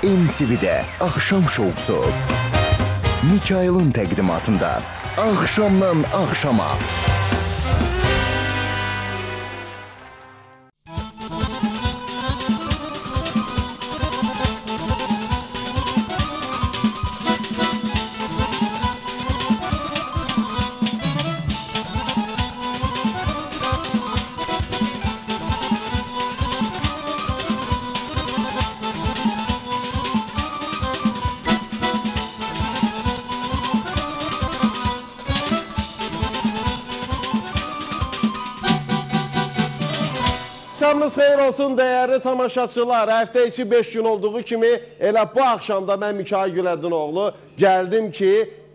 MTV-də Axşam Şousu Mikailin təqdimatında Axşamdan Axşama. Axşamınız xeyir olsun dəyərli tamaşaçılar. Həftə içi 5 gün olduğu kimi elə bu axşamda mən Mikail Gülədinoğlu gəldim ki,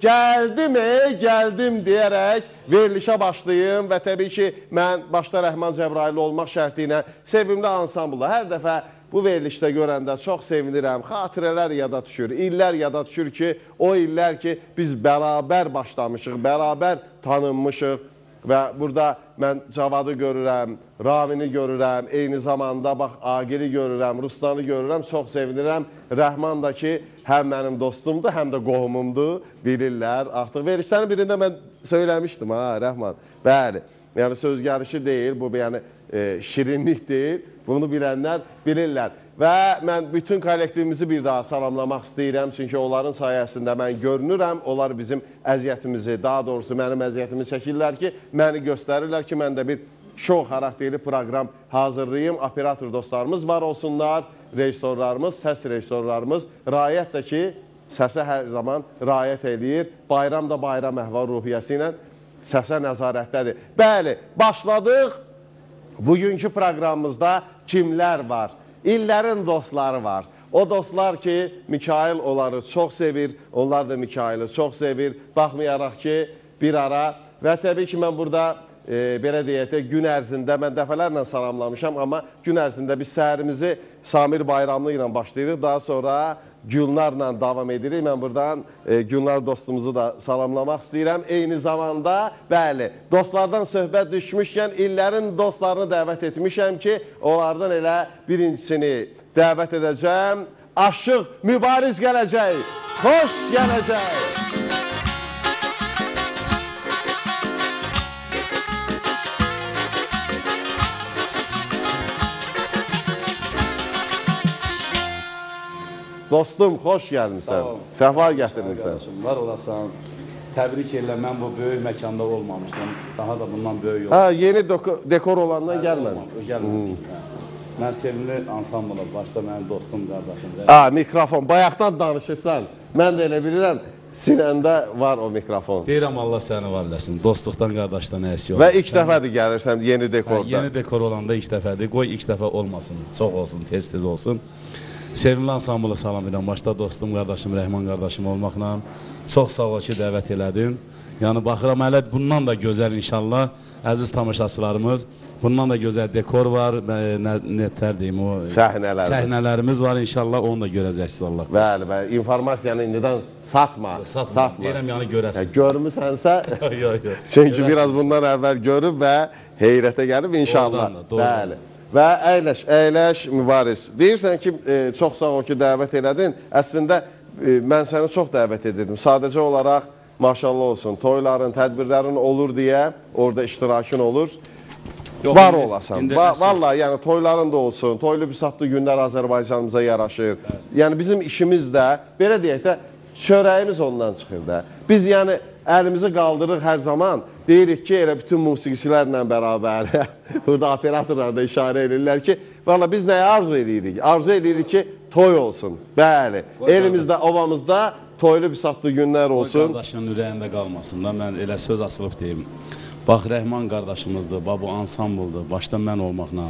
gəldim deyərək verilişə başlayım və təbii ki, mən başda Rəhman Cəbraylı olmaq şərti ilə sevimli ansambla hər dəfə bu verilişdə görəndə çox sevinirəm. Xatirələr yada düşür, illər yada düşür ki, o illər ki, biz bərabər başlamışıq, bərabər tanınmışıq. Və burada mən Cavadı görürəm, Ramini görürəm, eyni zamanda bax Agili görürəm, Ruslanı görürəm, çox sevinirəm. Rəhman da ki, həm mənim dostumdur, həm də qohumumdur, bilirlər. Artıq verilişlərin birində mən söyləmişdim, ha Rəhman. Bəli, yəni söz gəlişi deyil, bu yəni şirinlik deyil, bunu bilənlər bilirlər. Və mən bütün kollektivimizi bir daha salamlamaq istəyirəm, çünki onların sayəsində mən görünürəm, onlar bizim əziyyətimizi, daha doğrusu mənim əziyyətimi çəkirlər ki, məni göstərirlər ki, mən də bir şou xarakterli proqram hazırlayayım, operator dostlarımız var olsunlar, rejissorlarımız, səs rejissorlarımız, Rayət də ki, səsə hər zaman rayət eləyir, bayram da bayram əhval ruhiyyəsi ilə səsə nəzarətdədir. Bəli, başladıq, bugünkü proqramımızda kimlər var? İllərin dostları var. O dostlar ki, Mikail onları çox sevir, onlar da Mikaili çox sevir. Baxmayaraq ki, bir ara və təbii ki, mən burada belə deyək də, gün ərzində mən dəfələrlə salamlamışam, amma gün ərzində biz səhərimizi Samir Bayramlı ilə başlayırıq, daha sonra Gülnarla davam edirik. Mən buradan Gülnar dostumuzu da salamlamaq istəyirəm. Eyni zamanda, bəli, dostlardan söhbət düşmüşkən illərin dostlarını dəvət etmişəm ki, onlardan elə birincisini dəvət edəcəm. Aşıq Mübariz gələcək, xoş gələcək. Dostum, xoş gəlmişsən. Səfa gətirmişsən. Var olasan, təbrik edirəm. Mən bu böyük məkanda olmamışdım. Daha da bundan böyük olmamışdım. Ha, yeni dekor olandan gəlmədim. Gəlməmişdim. Mən sevimli ansambla, başda mənim dostum, qardaşım. Ha, mikrofon. Bayaqdan danışırsan. Mən də elə bilirəm, sinəndə var o mikrofon. Deyirəm, Allah səni var eləsin. Dostluqdan, qardaşdan əsi olmasın. Və ilk dəfədir gəlirsən yeni dekorda. Yeni dekor olanda ilk dəfədir. Qoy ilk dəfə olmasın. Çox olsun, tez-tez olsun. Sevimli ansamblı salam edirəm. Başda dostum, qardaşım, Rəhman qardaşım olmaqla. Çox sağ ol ki, dəvət elədin. Yəni, baxıram, hələ bundan da gözəl inşallah. Əziz tamaşaçılarımız, bundan da gözəl dekor var. Nətər deyim, o səhnələrimiz var inşallah. Onu da görəcəksiniz Allah. Bəli, bəli. İnformasiyanı indidən satma. Satma. Deyirəm, yəni görəsiniz. Görmüsənsə, çünki biraz bundan əvvəl görüb və heyrətə gəlib inşallah. Bəli. Və əyləş Mübariz. Deyirsən ki, çox sağ ol ki, dəvət elədin. Əslində, mən səni çox dəvət edirdim. Sadəcə olaraq, maşallah olsun, toyların, tədbirlərin olur deyə orada iştirakın olur. Var olasan. Vallahi, yəni toyların da olsun, toylu bisatlı günlər Azərbaycanımıza yaraşır. Yəni, bizim işimiz də, belə deyək də, çörəyimiz ondan çıxır da. Biz, yəni, əlimizi qaldırırıq hər zaman. Deyirik ki, elə bütün musiqiçilərlə bərabər, burada operatorlar da işarə edirlər ki, valla biz nəyə arzu edirik? Arzu edirik ki, toy olsun. Bəli, elimizdə, ovamızda toylu bisatlı günlər olsun. Qoy qardaşının ürəyində qalmasın da, mən elə söz asılıb deyim. Bax, Rəhman qardaşımızdır, bu ansambıldır, başda mən olmaqla,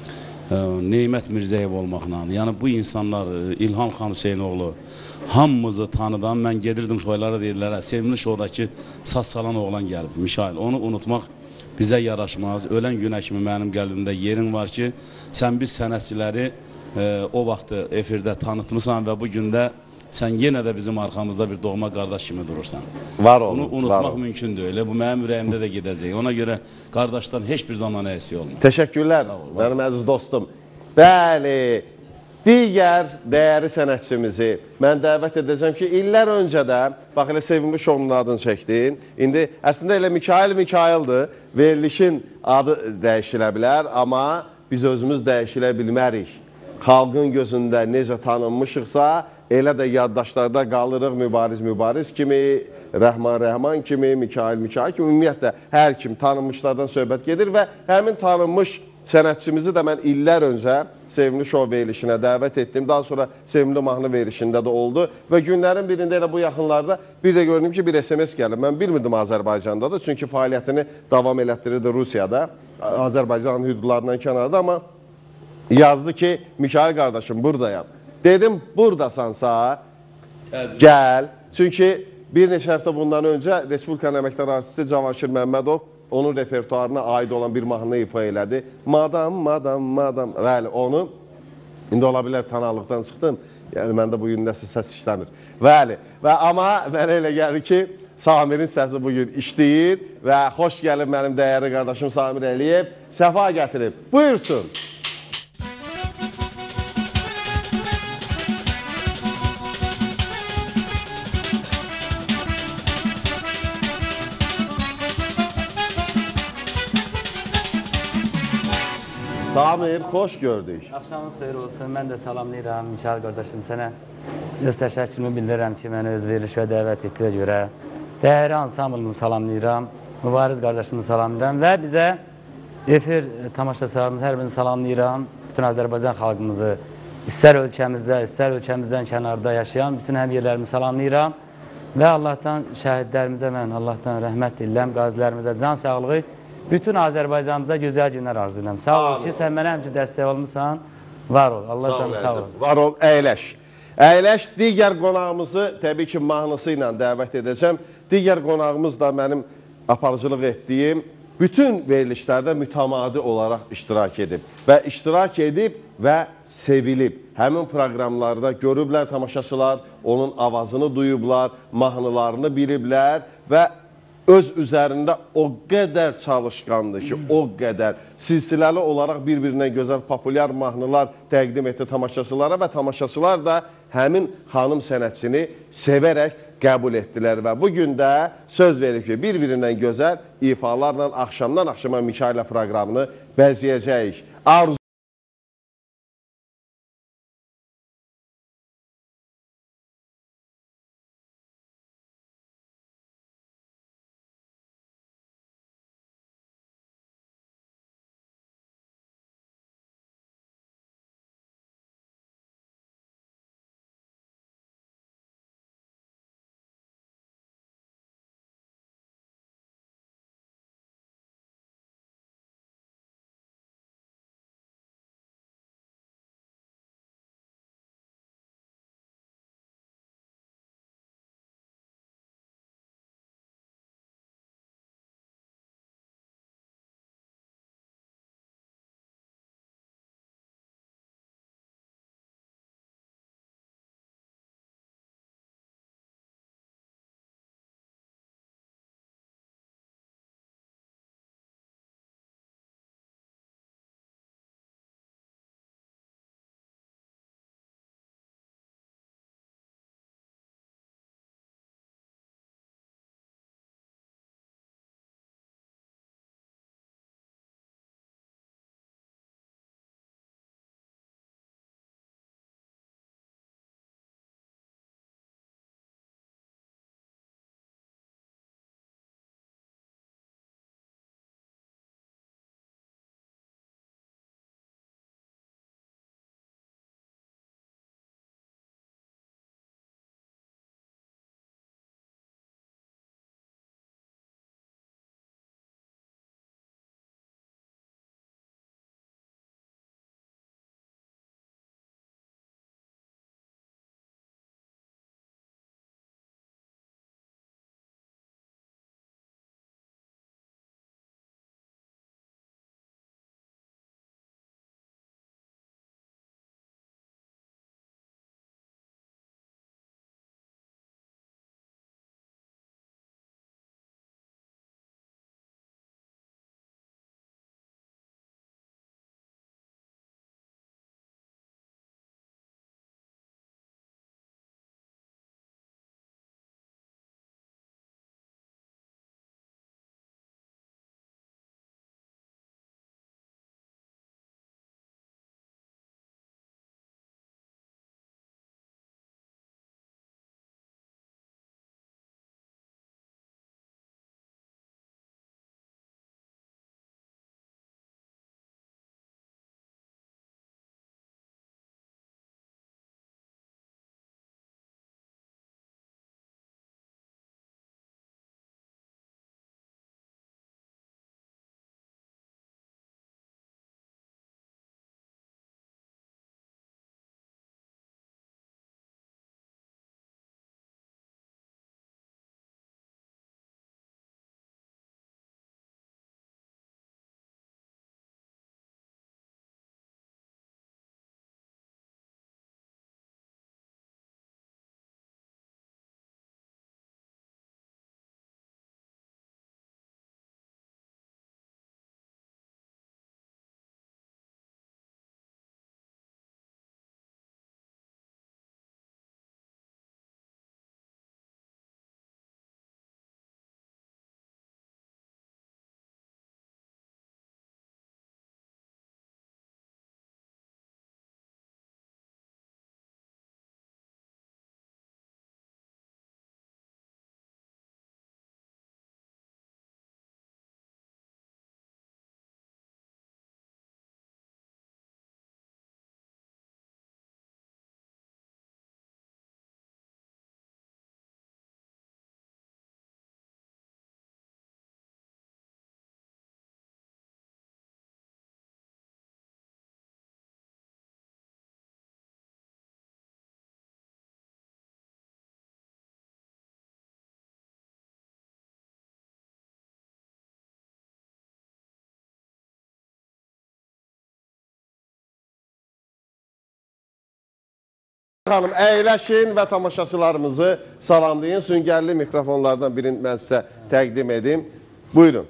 Neymət Mirzəyev olmaqla, yəni bu insanlar, İlham Xan Hüseynoğlu, hamımızı tanıdan, mən gedirdim şoylara deyirlər, sevimli şoudakı saç salan oğlan gəlib, Mikail. Onu unutmaq bizə yaraşmaz. Ölən günə kimi mənim qəlbimdə yerin var ki, sən biz sənətçiləri o vaxtı efirdə tanıtmışsan və bu gündə sən yenə də bizim arxamızda bir doğma qardaş kimi durursan. Var olun. Bunu unutmaq mümkündür. Elə bu mənim ürəyimdə də gedəcək. Ona görə qardaşdan heç bir zaman əksi olmaz. Təşəkkürlər, mənim əziz dostum. Bəli, digər dəyərli sənətçimizi mən dəvət edəcəm ki, illər öncə də, bax elə sevimli şounun adını çəkdin. İndi əslində elə Mikaildir, verilişin adı dəyişilə bilər, amma biz özümüz dəyişilə bilmərik. Xalqın gözündə necə tanınmışıqsa, elə də yaddaşlarda qalırıq Mübariz kimi, Rəhman kimi, Mikail kimi, ümumiyyətlə hər kim tanınmışlardan söhbət gedir və həmin tanınmış sənətçimizi də mən illər öncə sevimli şou verilişinə dəvət etdim. Daha sonra sevimli mahnı verilişində də oldu və günlərin birində elə bu yaxınlarda bir də gördüm ki, bir SMS gəlib. Mən bilmirdim Azərbaycandadır, çünki fəaliyyətini davam elətdirirdi Rusiyada, Azərbaycanın hüdudlarından kənarda, amma yazdı ki, Mikail qardaşım buradayam. Dedim, buradasansa gəl. Çünki bir neçə həftə bundan öncə Respublikanın əməkdar artisti Cavanşir Məmmədov onun repertuarına aid olan bir mahnı ifa elədi. Madam. Bəli, onu indi ola bilər tanallıqdan çıxdım. Yəni, məndə bugün nəsə səs işləmir. Bəli, amma mənə elə gəlir ki, Samirin səsi bugün işləyir və xoş gəlib mənim dəyərli qardaşım Samir Əliyev. Səfa gətirib. Buyursun. Samir, xoş gördük. Axşamınız xeyir olsun. Mən də salamlayıram Mikail qardaşım. Sənə öz təşəkkürümü bildirirəm ki, məni öz verilişə dəvət etdiyə görə. Dəyərli ansamblımızı salamlayıram. Mübariz qardaşımızı salamlayıram və bizə efir tamaşaçılarımızı hər birini salamlayıram. Bütün Azərbaycan xalqımızı, istər ölkəmizdə, istər ölkəmizdən kənarda yaşayan bütün həmyerlərimi salamlayıram. Və Allahdan şəhidlərimizə mən Allahdan rəhmət diləm, qazilərimizə can sağlığı. Bütün Azərbaycanımıza gözəl günlər arzu edirəm. Sağ ol ki, sən mənə həmçə dəstək olmuşsan. Var ol, Allah canı sağ ol. Var ol, əyləş. Əyləş, digər qonağımızı təbii ki, mahnısı ilə dəvət edəcəm. Digər qonağımız da mənim aparıcılıq etdiyim bütün verilişlərdə mütəmadi olaraq iştirak edib. Və iştirak edib və sevilib. Həmin proqramlarda görüblər tamaşaçılar, onun avazını duyublar, mahnılarını biliblər və öz üzərində o qədər çalışqandır ki, o qədər silsiləli olaraq bir-birinə gözəl populyar mahnılar təqdim etdi tamaşaçılara və tamaşaçılar da həmin xanım sənətçini sevərək qəbul etdilər və bugün də söz verib ki, bir-birindən gözəl ifalarla axşamdan axşama Mikail'lə proqramını bəzəyəcəyik. Xanım, əyləşin və tamaşaçılarımızı salamlayın. Süngərli mikrofonlardan birini mən sizə təqdim edim. Buyurun.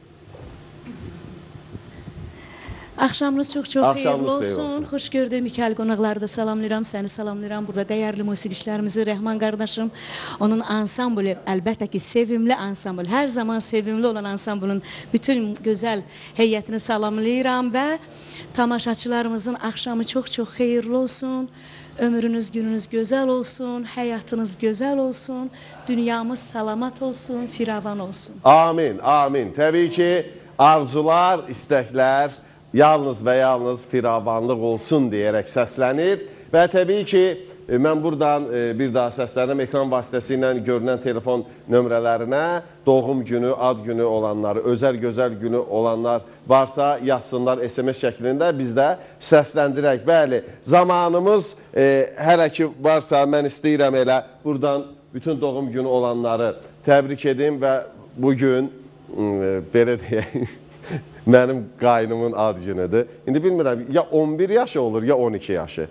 Axşamınız çox-çox Axşamınız xeyirli xeyir olsun. olsun. Xoş gördük Mikail qonaqları da salamlayıram, səni salamlayıram. Burada dəyərli musiqiçilərimizi, Rəhman qardaşım, onun ansamblı, əlbəttə ki, sevimli ansambl, hər zaman sevimli olan ansamblın bütün gözəl heyətini salamlayıram və tamaşaçılarımızın axşamı çox-çox xeyirli olsun. Ömrünüz, gününüz gözəl olsun, həyatınız gözəl olsun, dünyamız salamat olsun, firavan olsun. Amin, amin. Təbii ki, arzular, istəklər yalnız və yalnız firavanlıq olsun deyərək səslənir. Və təbii ki, mən buradan bir daha səslənirəm ekran vasitəsilə görünən telefon nömrələrinə doğum günü, ad günü olanları, özəl gözəl günü olanlar varsa yazsınlar SMS şəklində, biz də səsləndirək. Bəli, zamanımız hələ ki varsa mən istəyirəm elə buradan bütün doğum günü olanları təbrik edim və bugün belə deyək, mənim qaynımın ad günüdür. İndi bilmirəm, ya 11 yaşı olur, ya 12 yaşı.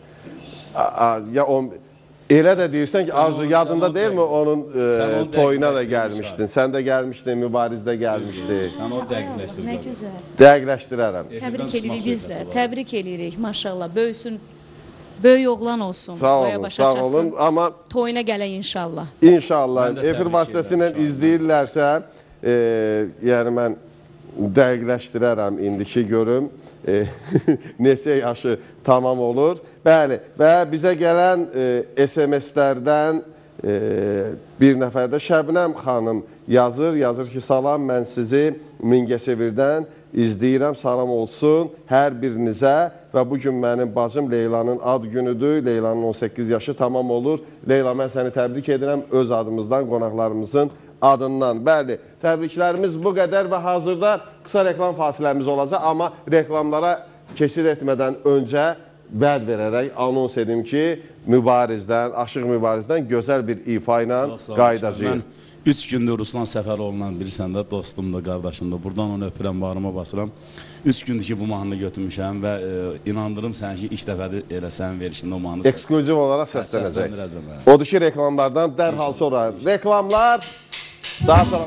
Ya elə də deyirsən ki, Arzu yadında deyilmi onun toyuna da gəlmişdin. Sən də gəlmişdin, Mübariz də gəlmişdi. Sən o dəqiqləşdirdin. Nə gözəl. Dəqiqləşdirərəm. Təbrik edirik biz də, təbrik edirik. Maşallah, böyüsün, böyük oğlan olsun. Sağ olun, sağ olun. Amma toyuna gələk inşallah. İnşallah, efir vasitəsilə izləyirlərsə, yəni mən dəqiqləşdirərəm indiki görüm neçə yaşı tamam olur. Bəli, və bizə gələn SMS-lərdən bir nəfər də Şəbnəm xanım yazır ki, salam, mən sizi Mingəçevirdən izləyirəm, salam olsun hər birinizə və bugün mənim bacım Leylanın ad günüdür, Leylanın 18 yaşı tamam olur. Leyla, mən səni təbrik edirəm öz adımızdan, qonaqlarımızın adından. Bəli, təbriklərimiz bu qədər və hazırda qısa reklam fasiləmiz olacaq, amma reklamlara keçid etmədən öncə vəd verərək anons edim ki, Mübarizdən, Aşıq Mübarizdən gözəl bir ifa ilə qaydacağıq. Mən 3 gündür Ruslan Səfəroğlu'ndan bilirsən də, dostumdur, qardaşımdır. Buradan onu öpürəm, bağrıma basıram. 3 gündür ki, bu mahnını götürmüşəm və inandırım sənə ki, ilk dəfədir elə sənin verişində o mahnı ekskluziv olaraq səslənəcək. Odur ki, reklamlardan dərhal sonra reklamlar, daha sonra...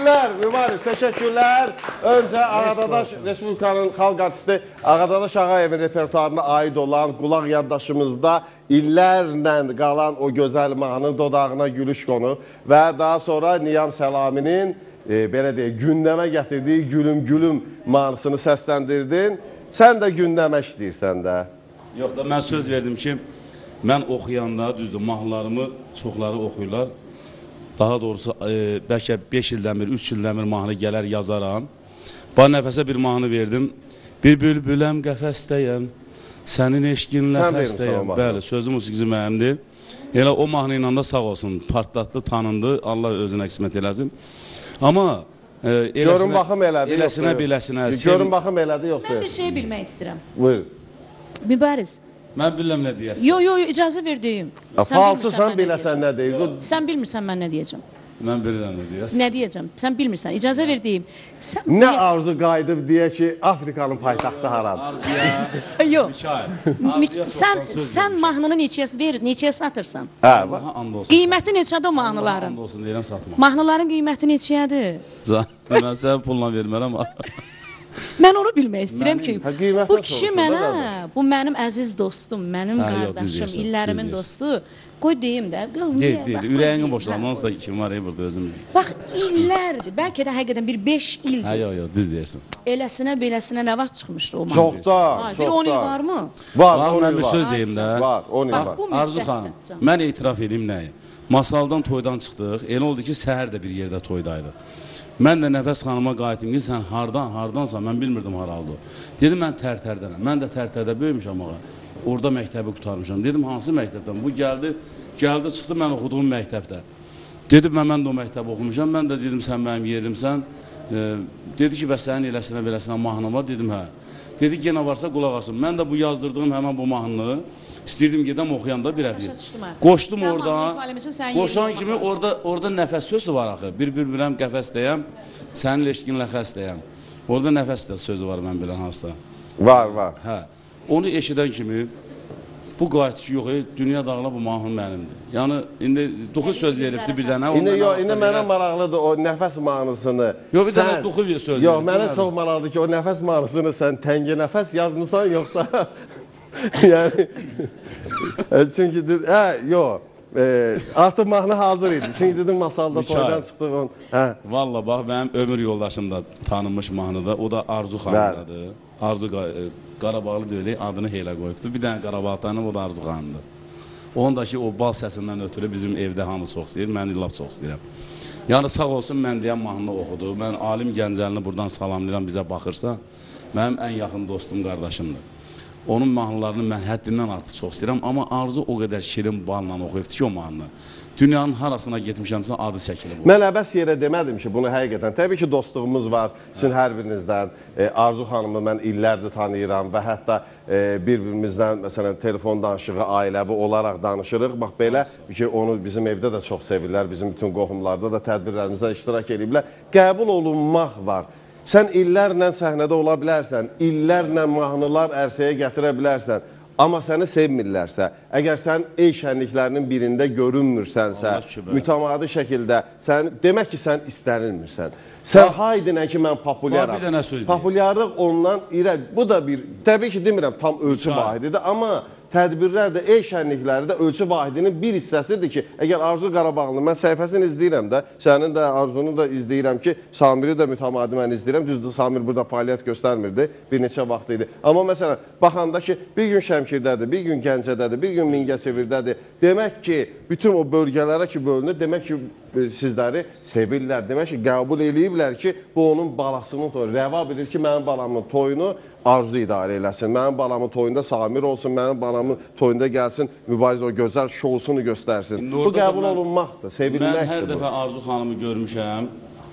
Təşəkkürlər Mübariz, təşəkkürlər. Öncə Ağadadaş Respublikanın xalq artisti Ağadadaş Ağayevin repertuarına aid olan qulaq yaddaşımızda illərlə qalan o gözəl mahnı dodağına gülüş qonu və daha sonra Niyam Səlaminin belə deyək, gündəmə gətirdiyi Gülüm Gülüm mahnısını səsləndirdin. Sən də gündəmə işləyirsən də. Yox da mən söz verdim ki, mən oxuyanda, düzdür, mahnılarımı çoxları oxuyurlar. Daha doğrusu bəlkə 5 ildən bir, 3 ildən bir mahnı gələr yazaram. Bana nəfəsə bir mahnı verdim. Bir bülbüləm qəfəsdəyəm, sənin eşqinlə xəstəyəm. Bəli, sözü musiqisi mənimdir. Elə o mahnı ilə də sağ olsun, partlatdı, tanındı, Allah özünə qismət eləsin. Amma görün baxım elədi, eləsinə beləsinə. Görün baxım elədi, yoxsa? Mən bir şey bilmək istəyirəm. Buyur. Mübariz. Mən bilməm nə deyəsən. Yo, icazə verdiyim. Falsısan biləsən nə deyil. Sən bilmirsən mən nə deyəcəm. Mən bilirəm nə deyəsən. Nə deyəcəm? Sən bilmirsən. İcazə verdiyim. Nə arzu qayıdıb deyə ki, Afrikanın paytaxtı haradır? Arzuya. Yox. Sən mahnını neçəyə satırsan? Hə, Qiyməti neçədir o mahnıların? And olsun deyirəm satma. Mahnıların qiyməti neçədir? Mən sənə pulla vermərəm. Mən onu bilmək istəyirəm ki, bu kişi mənə, da. bu mənim əziz dostum, mənim qardaşım, illərimin dostu. Qoy deyim də. Deyil, ürəyini boşalma, onsuz da kim var burada özümüz. Bax, illərdir, bəlkə də həqiqətən bir 5 ildir. Hə, yox, düz deyirsən. Eləsinə, beləsinə nə vaxt çıxmışdı o mahnı? Çoxdan, Bir 10 il varmı? Var, Mən bir söz deyim də. Var, 10 il var. Arzu xanım, mən etiraf edeyim nəyi? Masaldan toydan çıxdıq, elə oldu ki, səhər də bir yerdə toydaydı. Mən də Nəfəs xanıma qayıtdım ki, sən hardansan, mən bilmirdim haraldı. Dedim, mən Tərtərdənəm. Mən də Tərtərdə böyümüşəm ağa. Orada məktəbi qutarmışam. Dedim, hansı məktəbdən? Bu gəldi, çıxdı mən oxuduğum məktəbdə. Dedim, mən də o məktəbi oxumuşam. Mən də dedim, sən mənim yerimsən. Dedi ki, bəs sənin eləsinə, beləsinə mahnı var. Dedim, hə. Dedi, yenə varsa qulaq asın. Mən də bu yazdırdığım həmən bu mahnını İstəyirdim gedəm oxuyanda bir əfir. Qoşdum oradan, qoşan kimi orada nəfəs sözü var axı. Bir bülbüləm qəfəsdəyəm, sənin eşqinlə xəstəyəm. Orada nəfəs də sözü var mən bilən hansda. Var. Hə, onu eşidən kimi bu qayıtıcı yox, dünya dağla bu mahnı mənimdir. Yəni, indi 9 söz veribdi bir dənə. İndi mənə maraqlıdır o nəfəs mahnısını. Yox, bir dənə 9 söz veribdi. Yox, mənə çox maraqlıdır ki, o nəfəs mahnısını sən təngə nəfəs yazmısan, yoxsa... Yəni, çünki artıq mahnı hazır idi. Çünki dedim masalda toydan çıxdığım. Valla bax, mənim ömür yoldaşım da tanınmış mahnıda, o da Arzu xanımdadır. Arzu Qarabağlı deyil, adını Heylə qoyubdur. Bir dənə Qarabağ tanım, o da Arzu xanımdır. Onun da ki, o bal səsindən ötürü bizim evdə hamı çox istəyir, mən illab çox istəyirəm. Yəni, sağ olsun, mən deyən mahnını oxudu. Mən Alim Gəncəlini buradan salamlayıram, bizə baxırsa, mənim ən yaxın dostum, qardaşımdır. Onun mahnılarını mən həddindən artıq çox istəyirəm, amma Arzu o qədər şirin balla oxuyubdur ki, o mahnını. Dünyanın harasına getmişəmsə adı çəkilir. Mən əbəs yerə demədim ki, bunu həqiqətən. Təbii ki, dostluğumuz var sizin hər birinizdən. Arzu xanımı mən illərdir tanıyıram və hətta bir-birimizdən, məsələn, telefon danışığı, ailəvi olaraq danışırıq. Bax, belə ki, onu bizim evdə də çox sevirlər, bizim bütün qohumlarda da tədbirlərimizdə iştirak ediblər. Qəbul olunmaq var. Sən illərlə səhnədə ola bilərsən, illərlə mahnılar ərsəyə gətirə bilərsən, amma səni sevmirlərsə, əgər sən el şənliklərinin birində görünmürsənsə, mütəmadi şəkildə, demək ki, sən istənilmirsən. Sən haydinə ki, mən populyarım. Populyarlıq ondan irəli, bu da bir, təbii ki, demirəm, tam ölçü vahididir, amma tədbirlər də, el şənlikləri də ölçü vahidinin bir hissəsidir ki, əgər Arzu Qarabağlı, mən səhifəsini izləyirəm də, sənin də, Arzunu da izləyirəm ki, Samiri də mütəmadi mən izləyirəm, düzdür, Samir burada fəaliyyət göstərmirdi, bir neçə vaxt idi. Amma məsələn, baxanda ki, bir gün Şəmkirdədir, bir gün Gəncədədir, bir gün Mingəçevirdədir, demək ki, bütün o bölgələrə ki, bölünür, demək ki, sizləri sevirlər, demək ki, qəbul eləyiblər ki, bu onun balasının toyu, rəva bilir ki, mənim balamın toyunu Arzu idarə eləsin, mənim balamın toyunda Samir olsun, mənim balamın toyunda gəlsin, Mübariz o gözəl şousunu göstərsin. Bu qəbul olunmaqdır, sevilməkdir. Mən hər dəfə Arzu xanımı görmüşəm,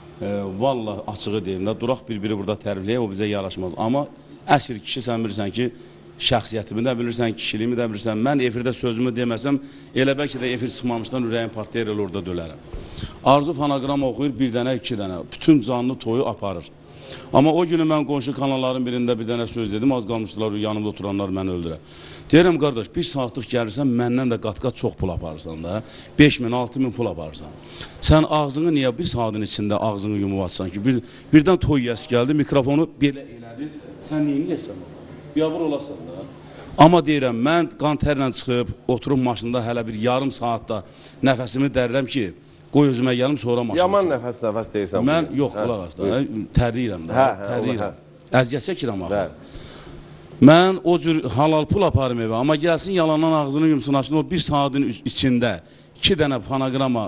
valla açığı deyim də, duraq bir-biri burada tərifləyək, o bizə yaraşmaz. Amma əsr kişi sən bilirsən ki, şəxsiyyətimi də bilirsən, kişiliyimi də bilirsən, mən efirdə sözümü deməsəm, elə bəlkə də efir çıxmamışdan ürəyim partiyər elə orada dölərəm. Arzu fonoqram oxuyur, bir dənə, iki dənə, bütün canlı toyu aparır. Amma o günü mən qonşu kanalların birində bir dənə söz dedim, az qalmışdılar, yanımda oturanlar məni öldürər. Deyirəm, qardaş, bir saatlıq gəlirsən, məndən də qat-qat çox pul aparırsan da, 5.000, 6.000 pul aparırsan. Sən ağzını niyə bir saatın içində ağzını yumuv atsan ki, birdən toy yəsi gəldi, mikrofonu belə elədi, sən neyiniyəsən? Biabır olasan da. Amma deyirəm, mən qan tərlə çıxıb, oturum maşında hələ bir yarım saatda nəfəsimi dərirəm ki, qoy özümə gəlim, sonra maşını. Yaman nəfəs deyirsən. Mən, yox, qulaq as da, tərliyirəm da, tərliyirəm. Əziyyət çəkirəm axı. Mən o cür halal pul aparım evə, amma gəlsin yalandan ağzını yumsun açın, o bir saatın içində 2 dənə fonoqrama,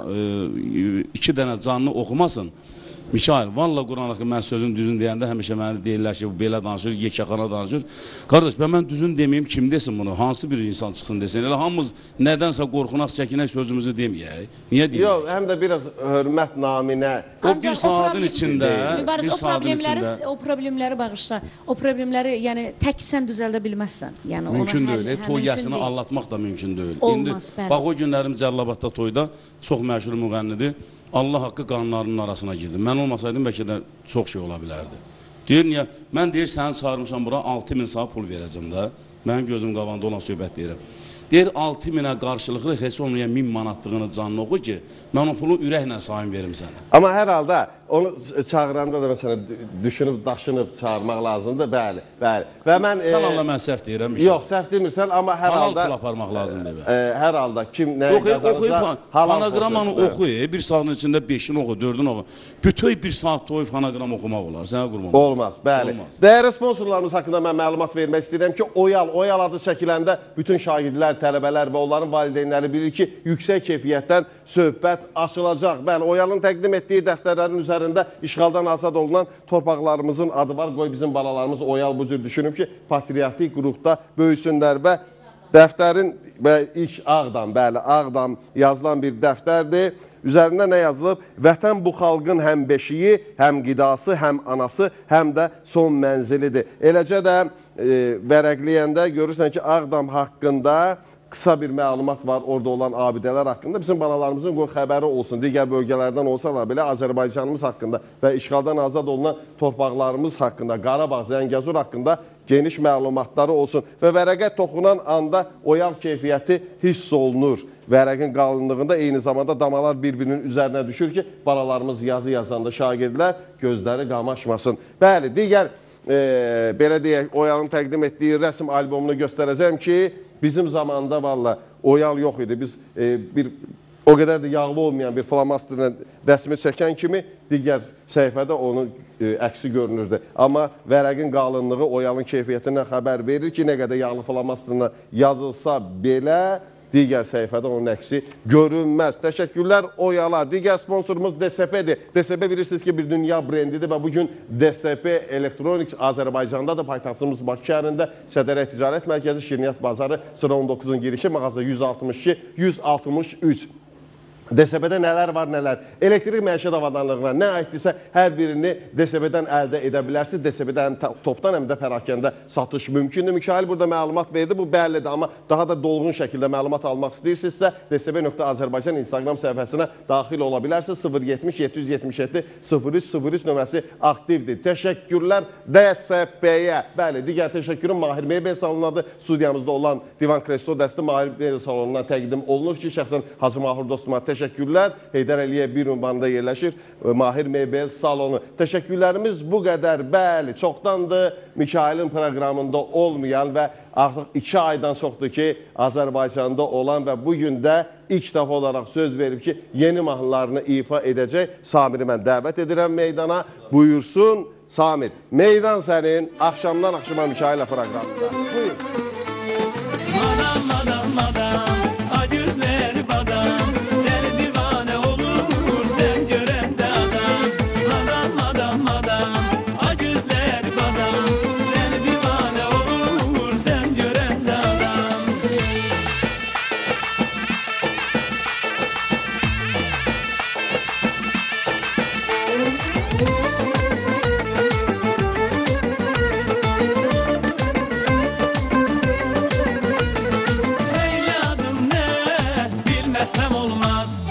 2 dənə canlı oxumasın. Mikail, valla Quran haqqı mən sözün düzün deyəndə həmişə mənə deyirlər ki, belə danışır, yekəxana danışır. Qardaş, mən düzün deməyim, kim desin bunu? Hansı bir insan çıxsın desin? Elə hamımız nədənsə qorxunaq, çəkinək sözümüzü deməyək. Niyə deməyək? Yox, həm də biraz hörmət naminə. O bir saatın içində, o problemləri bağışla. O problemləri, yəni, tək sən düzəldə bilməzsən. Mümkün deyil, toyasını anlatmaq da mümkün deyil. Olmaz, bəli. Bax, o günlərim Cəlilabadda toyda çox məşhur müğənnidir. Allah haqqı qanunlarının arasına girdi. Mən olmasaydım, bəlkə də çox şey ola bilərdi. Deyir, niyə? Mən deyir, səni çağırmışam bura, 6.000 saat pul verəcəm də. Mənim gözüm qabağında olan söhbət deyirəm. Deyir, 6.000-ə qarşılıqlı heç olmayan 1000 manatlığını canlı oxu ki, mən o pulu ürəklə sayın verim sənə. Amma hər halda onu çağıranda da məsələn düşünüb, daşınıb çağırmaq lazımdır, bəli, bəli. Və mən... Sən Allah mən səhv deyirəm. Yox, səhv demirsən, amma hər halda... Halal pul aparmaq lazımdır. Hər halda kim nəyə qazanırsa... Fonoqramanı oxu, bir saatin içində 5-ini oxu, 4-ünü oxu. Bütün bir saat toy fonoqram oxumaq olar, sənə qurban. Olmaz, bəli. Dəyərli sponsorlarımız haqqında mən məlumat vermək istəyirəm ki, Oyal adı çəkiləndə bütün şagirdlər, tələbələr və onların valideynləri bilir ki, yüksək keyfiyyətdən söhbət açılacaq. Bəli, Oyalın təqdim etdiyi dəftərlərin üzərində işğaldan azad olunan torpaqlarımızın adı var. Qoy bizim balalarımız Oyal bu cür düşünüb ki, patriotik ruhda böyüsünlər və dəftərin və ilk Ağdam, bəli, Ağdam yazılan bir dəftərdir. Üzərində nə yazılıb? Vətən bu xalqın həm beşiyi, həm qidası, həm anası, həm də son mənzilidir. Eləcə də vərəqləyəndə görürsən ki, Ağdam haqqında qısa bir məlumat var, orada olan abidələr haqqında. Bizim balalarımızın xəbəri olsun, digər bölgələrdən olsa da belə Azərbaycanımız haqqında və işğaldan azad olunan torpaqlarımız haqqında, Qarabağ, Zəngəzur haqqında geniş məlumatları olsun. Və vərəqə toxunan anda Oyal keyfiyyəti hiss olunur. Vərəqin qalınlığında eyni zamanda damalar bir-birinin üzərinə düşür ki, balalarımız yazı yazanda şagirdlər gözləri qamaşmasın. Bəli, digər, belə deyək, Oyalın təqdim etdiyi rəsm albomunu göstərəcəm ki, bizim zamanında valla Oyal yox idi. Biz o qədər də yağlı olmayan bir flamasterlə rəsmi çəkən kimi digər səhifədə onun əksi görünürdü. Amma vərəqin qalınlığı Oyalın keyfiyyətindən xəbər verir ki, nə qədər yağlı flamasterlə yazılsa belə digər səhifədə onun əksi görünməz. Təşəkkürlər Oyala. Digər sponsorumuz DSP-dir. DSP bilirsiniz ki, bir dünya brendidir və bugün DSP Electronics Azərbaycandadır. Paytaxtımız Bakı şəhərində Sədərək Ticarət Mərkəzi, Şirniyyat Bazarı, sıra 19-un girişi, mağaza 162, 163. DSP-də nələr var, nələr? Elektrik məişət avadanlığına nə aiddirsə, hər birini DSP-dən əldə edə bilərsiniz. DSP-də həm topdan, həm də pərakəndə satış mümkündür. Mikail burada məlumat verdi, bu bəllidir. Amma daha da dolğun şəkildə məlumat almaq istəyirsinizsə, DSP.Azərbaycan Instagram səhifəsinə daxil ola bilərsiniz. 070-777-0303 nömrəsi aktivdir. Təşəkkürlər DSP-yə. Bəli, digər təşəkkürüm Mahir Mebel salonunadır. Studiyamızda olan Divan Kresto dəsti Mahir Mebel salonundan təqdim olunur ki, şəxsən Hacı Mahur dostuma təşəkkürlər. Heydər Əliyev bir ünvanda yerləşir Mahir Mebel salonu. Təşəkkürlərimiz bu qədər, bəli, çoxdandır Mikailin proqramında olmayan və artıq 2 aydan çoxdur ki, Azərbaycanda olan və bugün də ilk dəfə olaraq söz verib ki, yeni mahnılarını ifa edəcək. Samiri mən dəvət edirəm meydana. Buyursun Samir. Meydan sənin axşamdan axşama Mikail'lə proqramında. Buyur. Madam, madam, madam, acüzler badam.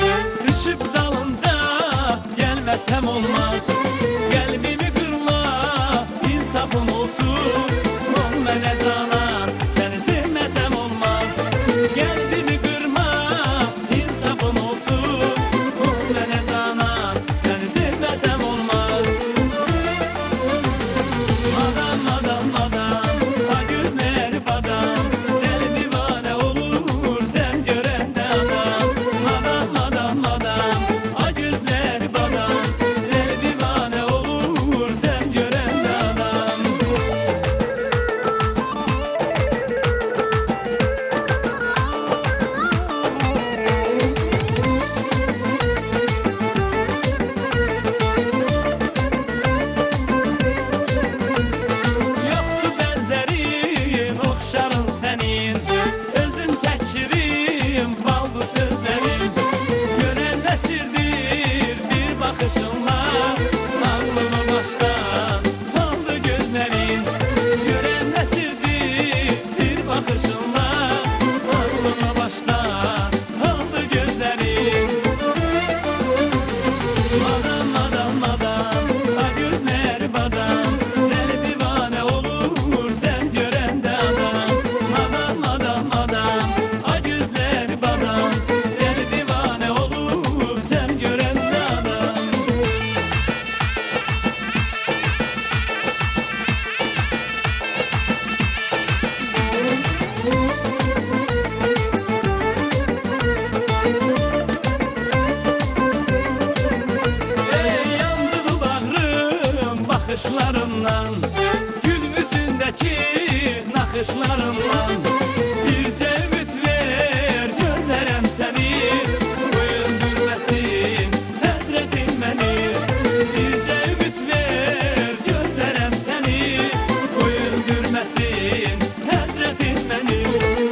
Gelmesem olmaz, kalbimi kırma. bakışınla ağlımı baştan aldı gözlerin. Gören nesirdi bir bakışınla ağlımı baştan aldı gözlerin. Madam madam madam ha gözler badam, deli divane olur sen görende adam. Madam madam madam ha gözler badam, deli divane olur sen görende adam. Ey yandı bağrım bakışlarından, gül yüzündeki nakışlarından. Birce ümit ver gözlerem seni, öldürmesin hasretin beni. Birce ümit ver gözlerem seni, öldürmesin hasretin beni.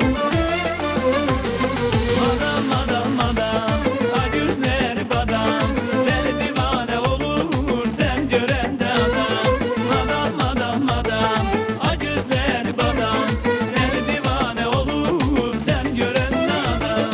Madam madam madam ha gözler badam, deli divane olur sen görende adam. Madam madam madam ha gözler badam, deli divane olur sen görende adam.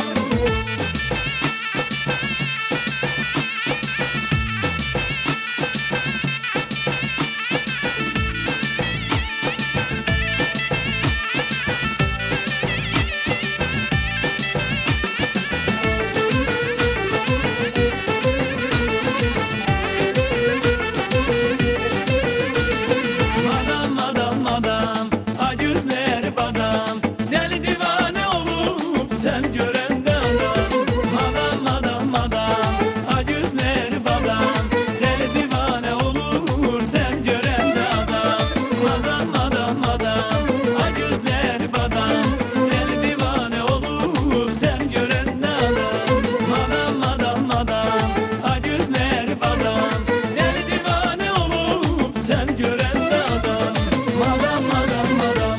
Madam madam madam ha gözler badam, deli divane olup sen görende adam. Madam madam madam ha gözler badam, deli divane olur sen görende adam. Madam madam madam ha gözler badam, deli divane olur sen görende adam. Madam madam madam ha gözler badam, deli divane olup sen görende adam. Madam madam madam.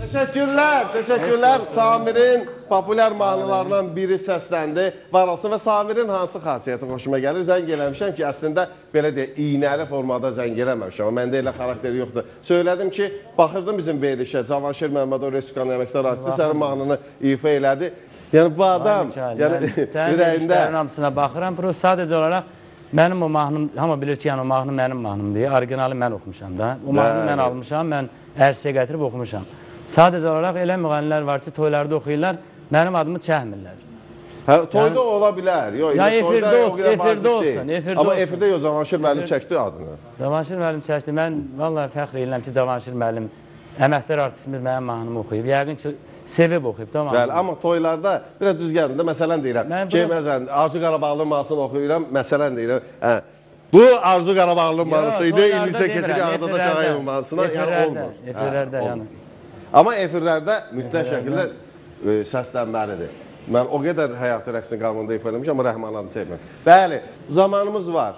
Teşekkürler. Samir'in popüler mahnılarından biri səsləndi. Varası və Samir'in hansı xasiyyəti xoşuma gəlir? Zəng eləmişəm ki, əslində belə deyək, iynəli formada zəng eləməmişəm. Amma məndə elə xarakteri yoxdur. Söylədim ki, baxırdım bizim verilişə, Cavanşir Məmmədov Respublikanın əməkdar artisti sənin mahnını ifa elədi. Yəni bu adam, yəni Sənin verilişlərin hamısına baxıram. Bu sadəcə olaraq mənim o mahnım, hamı bilir ki, yəni o mahnı mənim mahnımdır. Orijinalı mən oxumuşam da. O mahnını mən almışam, mən ərsəyə gətirib oxumuşam. Sadəcə olaraq elə müğənnilər var ki, toylarda oxuyurlar, mənim adımı çəkmirlər. Hə, toyda ola bilər. Yox, Ya toyda efirdə o olsun, qədər efirdə vacib olsun, deyil. efirdə Amma olsun. efirdə yox, Cavanşir müəllim çəkdi adını. Cavanşir müəllim çəkdi. Mən vallahi fəxr edirəm ki, Cavanşir müəllim əməkdar artistimiz mənim mahnımı oxuyub. Yəqin ki, sevib oxuyub da mahnını. Bəli, amma toylarda biraz düz gəlində, məsələn deyirəm. Ki, məsələn, Arzu Qarabağlı mahnısını oxuyuram, məsələn deyirəm. Hə. Bu Arzu Qarabağlı mahnısı idi, İllisə keçəcək Ağdada Şağayevin mahnısına, yəni olmur. Efirlərdə, yəni. Amma efirlərdə mütləq şəkildə səslənməlidir. Mən o qədər həyatı rəqsin qanununda ifa eləmişəm, amma Rəhman adını sevmirəm. Bəli, zamanımız var.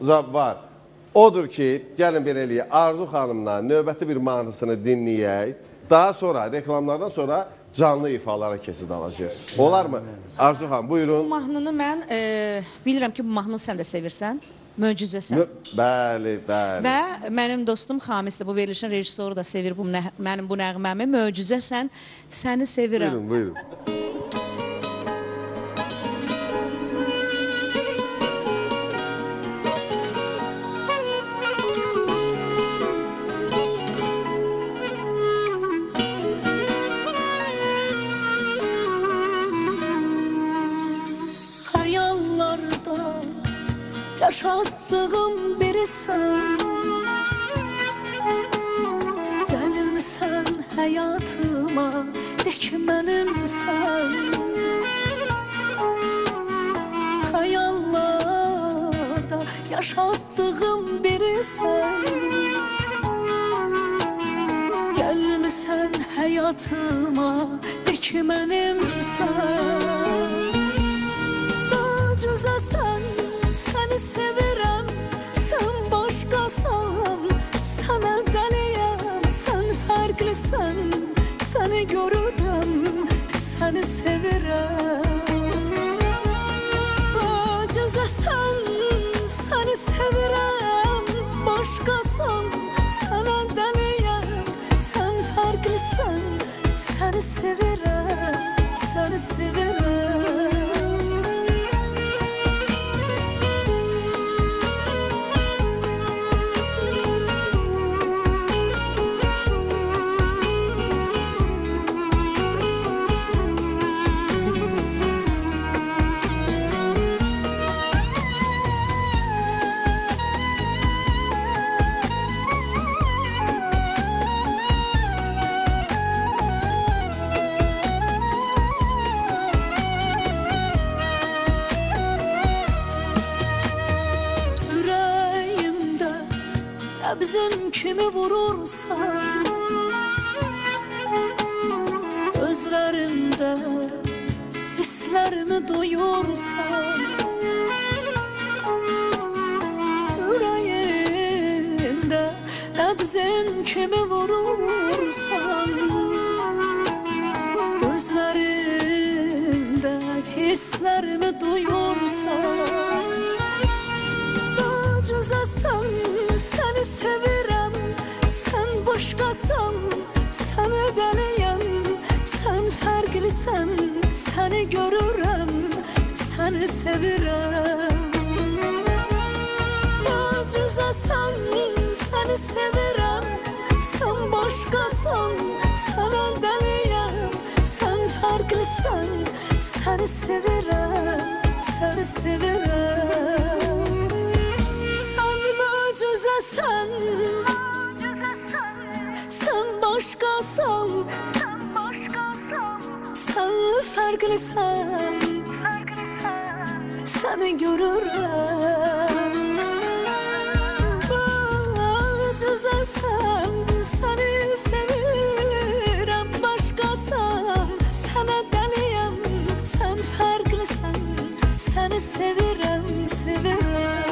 Odur ki, gəlin belə eləyək, Arzu xanımla növbəti bir mahnısını dinləyək. Daha sonra, reklamlardan sonra canlı ifalara kesid alacaq. Olar mı? Arzu xanım, buyurun. Bu mahnını mən bilirəm ki, bu mahnını sən də sevirsən. Möcüzəsən. Bəli, bəli. Və mənim dostum Xamis də, bu verilişin rejissoru da sevir mənim bu nəğməmi. Möcüzəsən, səni sevirəm. Buyurun, buyurun. Yaşattığım birisən, gəlirsən həyatıma, de ki mənimsən. Xəyallarda yaşattığım birisən, gəlirsən həyatıma, de ki mənimsən. Möcüzəsən, səni sevirəm, sən başqasan, sənə dəliyəm, sən fərqlisən, səni görürəm, səni sevirəm. Möcüzəsən, səni sen, seni sevirəm, seni sevirəm. Bizim kimi vurursan gözlerimde hislerimi duyursan yüreğimde bizim kimi vurursan gözlerimde hislerimi duyursan Acızasan seni sevirəm, sen başkasan, seni deliyəm, sen fərqlisən, seni görürəm, seni sevirəm. Acızasan seni sevirəm, sen başkasan, seni deliyəm, sen fərqlisən, seni sevirəm, seni sevirəm. Sen, sen başkasan, sen farklısan, seni görürüm. Güzelsen, seni sevirəm, başkasan, sana deliyəm, sen farklısan, seni sevirəm, sevirəm.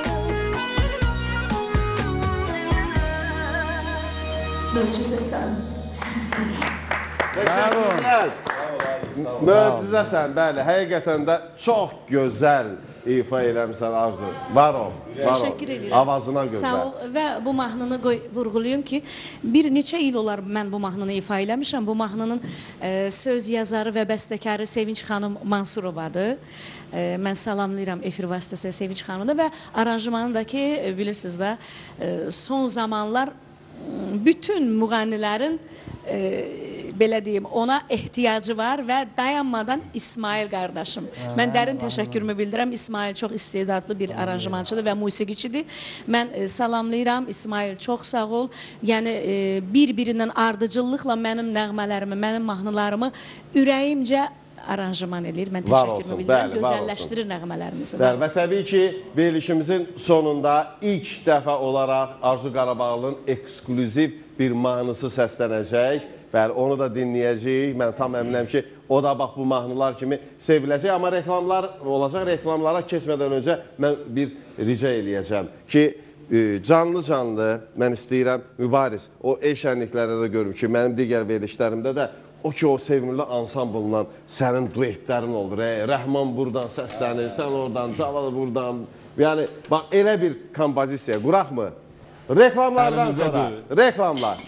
Möcüzəsən, səni sevirəm. Təşəkkürlər. Möcüzəsən, bəli, həqiqətən də çox gözəl ifa eləmişsən Arzu. Var ol, var ol. Təşəkkür edirəm. Avazına gözəl. Sağ ol və bu mahnını vurğulayım ki, bir neçə il olar mən bu mahnını ifa eləmişəm. Bu mahnının söz yazarı və bəstəkarı Sevinç xanım Mansurovadır. Mən salamlayıram efir vasitəsilə Sevinç xanımı da və aranjmanı da ki, bilirsiniz də, son zamanlar bütün müğənnilərin belə deyim, ona ehtiyacı var və dayanmadan İsmail qardaşım. Mən dərin təşəkkürümü bildirəm. İsmail çox istedadlı bir aranjmançıdır və musiqiçidir. Mən salamlayıram. İsmail çox sağ ol. Yəni bir-birindən ardıcıllıqla mənim nəğmələrimi, mənim mahnılarımı ürəyimcə aranjman edir. Mən təşəkkürümü bildirəm. Gözəlləşdirir nəğmələrimizi. Bəli, və təbii ki, verilişimizin sonunda ilk dəfə olaraq Arzu Qarabağlının eksklüziv bir mahnısı səslənəcək. Bəli, onu da dinləyəcəyik. Mən tam əminəm ki, o da bax bu mahnılar kimi seviləcək. Amma reklamlar olacaq. Reklamlara keçmədən öncə mən bir rica eləyəcəm ki, canlı-canlı mən istəyirəm Mübariz. O el şənliklərdə də görürüm ki, mənim digər verilişlərimdə də o ki, o sevimli ansamblından sənin duetlərin olur. Rəhman buradan səslənir, sən oradan, Cavad buradan. Yəni, bax, elə bir kompozisiya quraqmı? Reklamlardan sonra, reklamlar.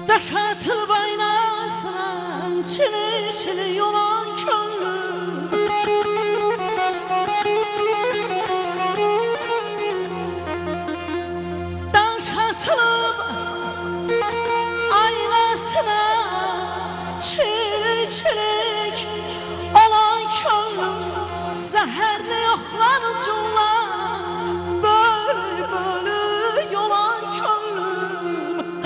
Daş atılıp aynasına çili çili yolan könlüm. Daş atılıp aynasına çili çilik olan könlüm. Zəhərli yoxlar ucunla bölü bölü yolan könlüm.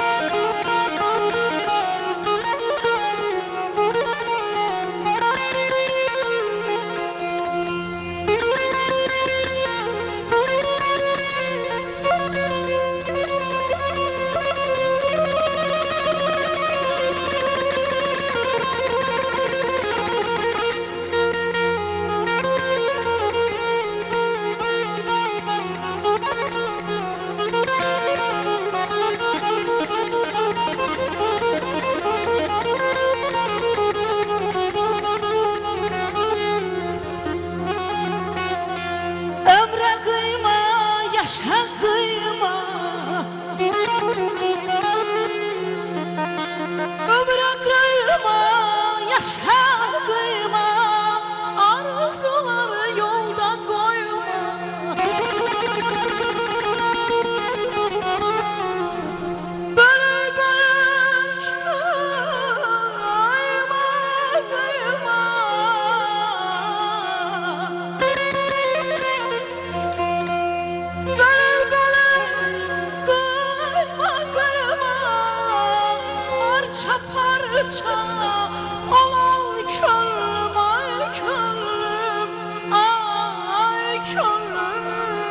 Ömre kıyma, yaşa kıyma. Ömre kıyma, yaşa kıyma. Arzuları yolda koyma. Bölü bölü kıyma, kıyma. Bölü bölü kıyma, kıyma. Parça parça olan könlüm, ay könlüm, ay könlüm.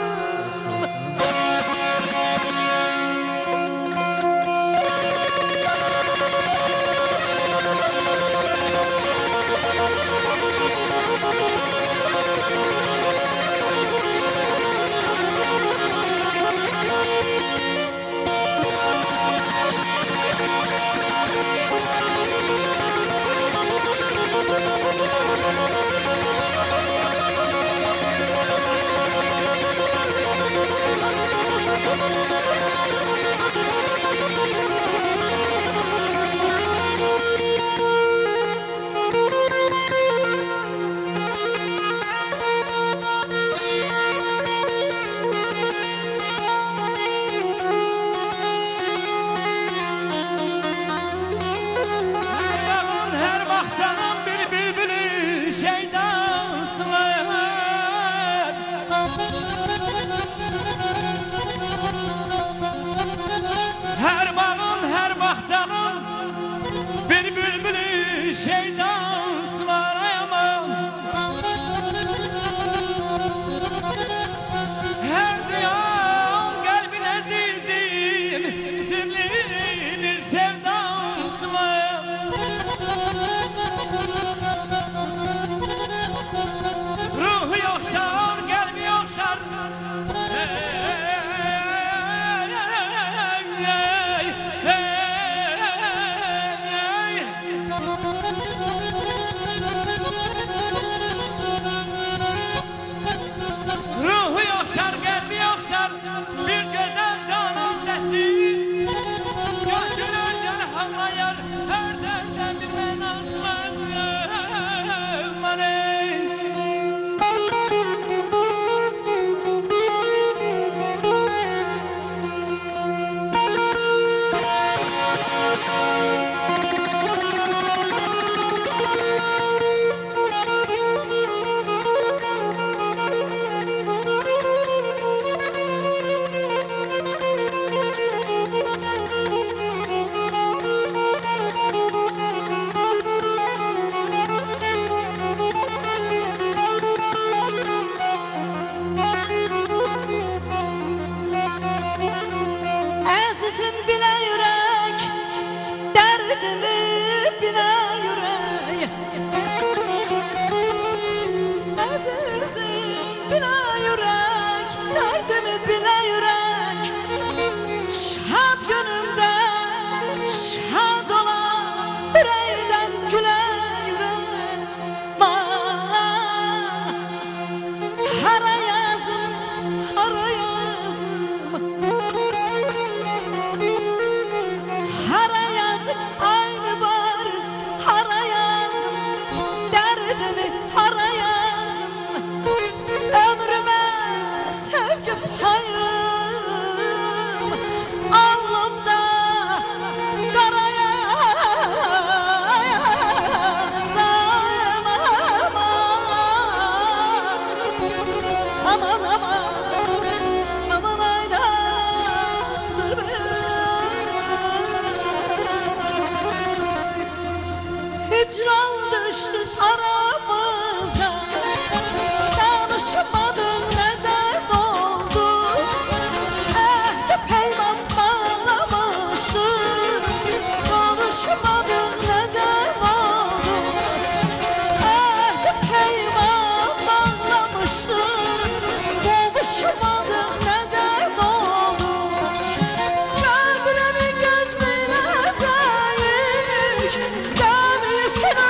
Her bahçanın bir bülbülü şeydan sılar. Her bağın, her bahçanın bir bülbülü şeydan sılar aman. Her duyan kalbin azizim sirli bir sevdan sılar. Ruhu yokşar, kalbi yokşar. Ruhu yokşar, kalbi yokşar. Bir güzel canın sesi. Götürürken havlayar, her derden bir menası var. Azizim bile yürek, derdimi bile yürek. Azizim bile yürek, derdimi bile yürek. Şad günümde şad olan bir eylem güle yürek. Hara yazım, hara yazım. Hara aman aman aman aydan hicran düştü aramıza danışmadım neden oldu ehdi peyman bağlamıştım konuşmadım neden oldu ehdi peyman bağlamıştım konuşmadım neden oldu gördüğümü göz bileceğim gel yükünü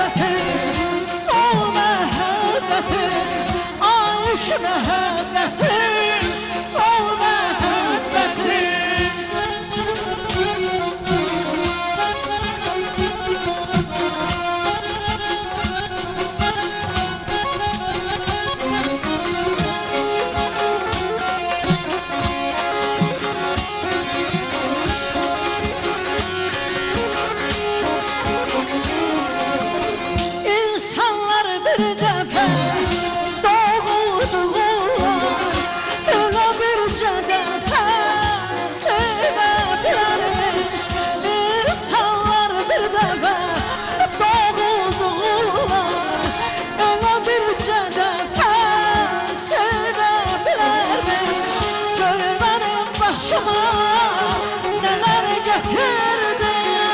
məhəbbətim, son məhəbbətim, aşk məhəbbətim, son məhəbbətim. İnsanlar bir dəfə doğuldular, elə bircə dəfə sevə bilərmiş. İnsanlar bir dəfə doğuldular, elə bircə dəfə sevə bilərmiş. Gör mənim başıma nələr gətirdi.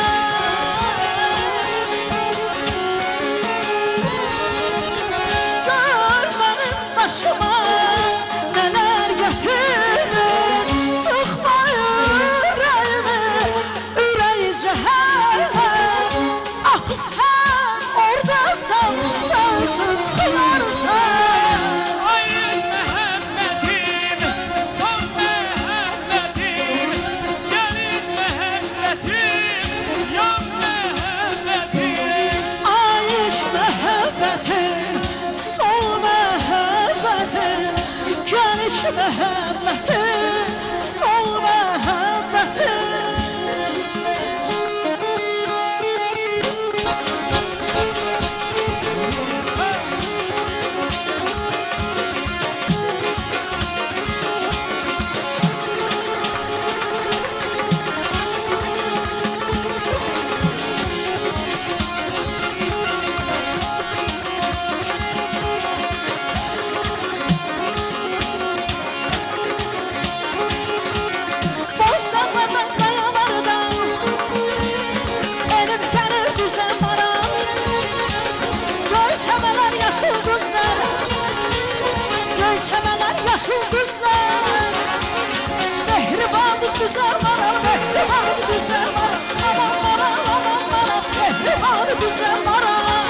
Başıma neler getirdin, sıkma yüreğimi, yüreği cehennem. Ah sen oradasan, sensiz kılarsan. Ayrıc məhəbbətim, son məhəbbətim, gəlic məhəbbətim, yan məhəbbətim. Aşk məhəbbətim, son məhəbbətim, gəliş məhəbbətim, son məhəbbətim. Bostanlardan, qayalardan enib gəlir düzən maram. Göyçəmələr yaşıl düzlər, göyçəmələr yaşıl düzlər. Mehribandır düzər maram, mehribandır düzər maram. Aman maram, aman maram, mehribandır düzər maram.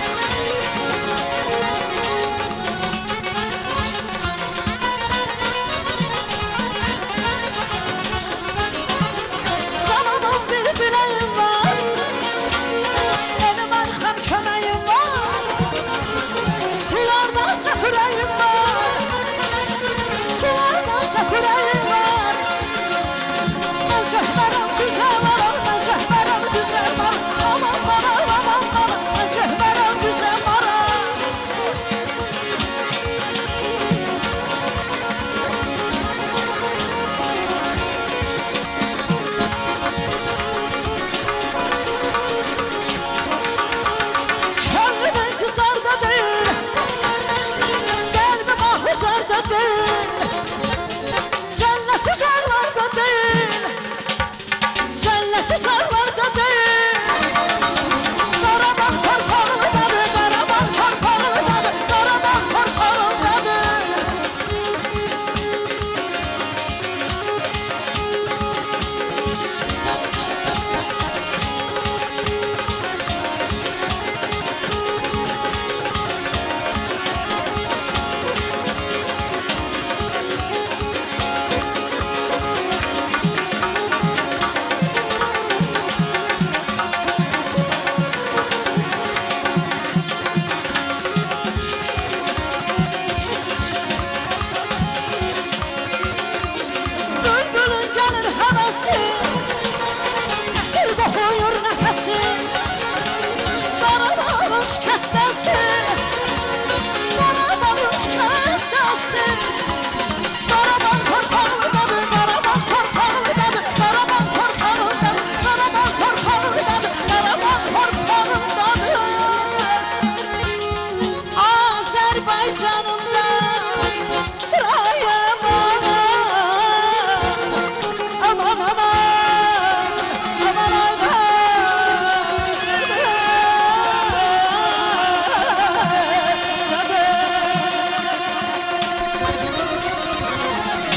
Canımın bir dileğim var, benim arkam kömeğim var. Sulardan səpürəyim var, sulardan səpürəyim var. Mən cəhmərəm güzel maram, mən cəhmərəm güzel maram. Aman maram, aman maram, mən cəhmərəm güzel maram. Könlüm intizarda değil, kalbim ahuzarda değil. Cennet uzarlarda değil, cennet uzarlarda değil. Qarabağ torpağındadır, Qarabağ torpağındadır, Qarabağ torpağındadır. Bülbülün gəlir həvəsi, bir qoxuyur nəfəsi. Qarabağın kəstəsi, Qarabağın kəstəsi. Qarabağ torpağındadır, Qarabağ torpağındadır, Qarabağ torpağındadır, Qarabağ torpağındadır, Qarabağ torpağındadır. Azərbaycanımda rayım aman aman aman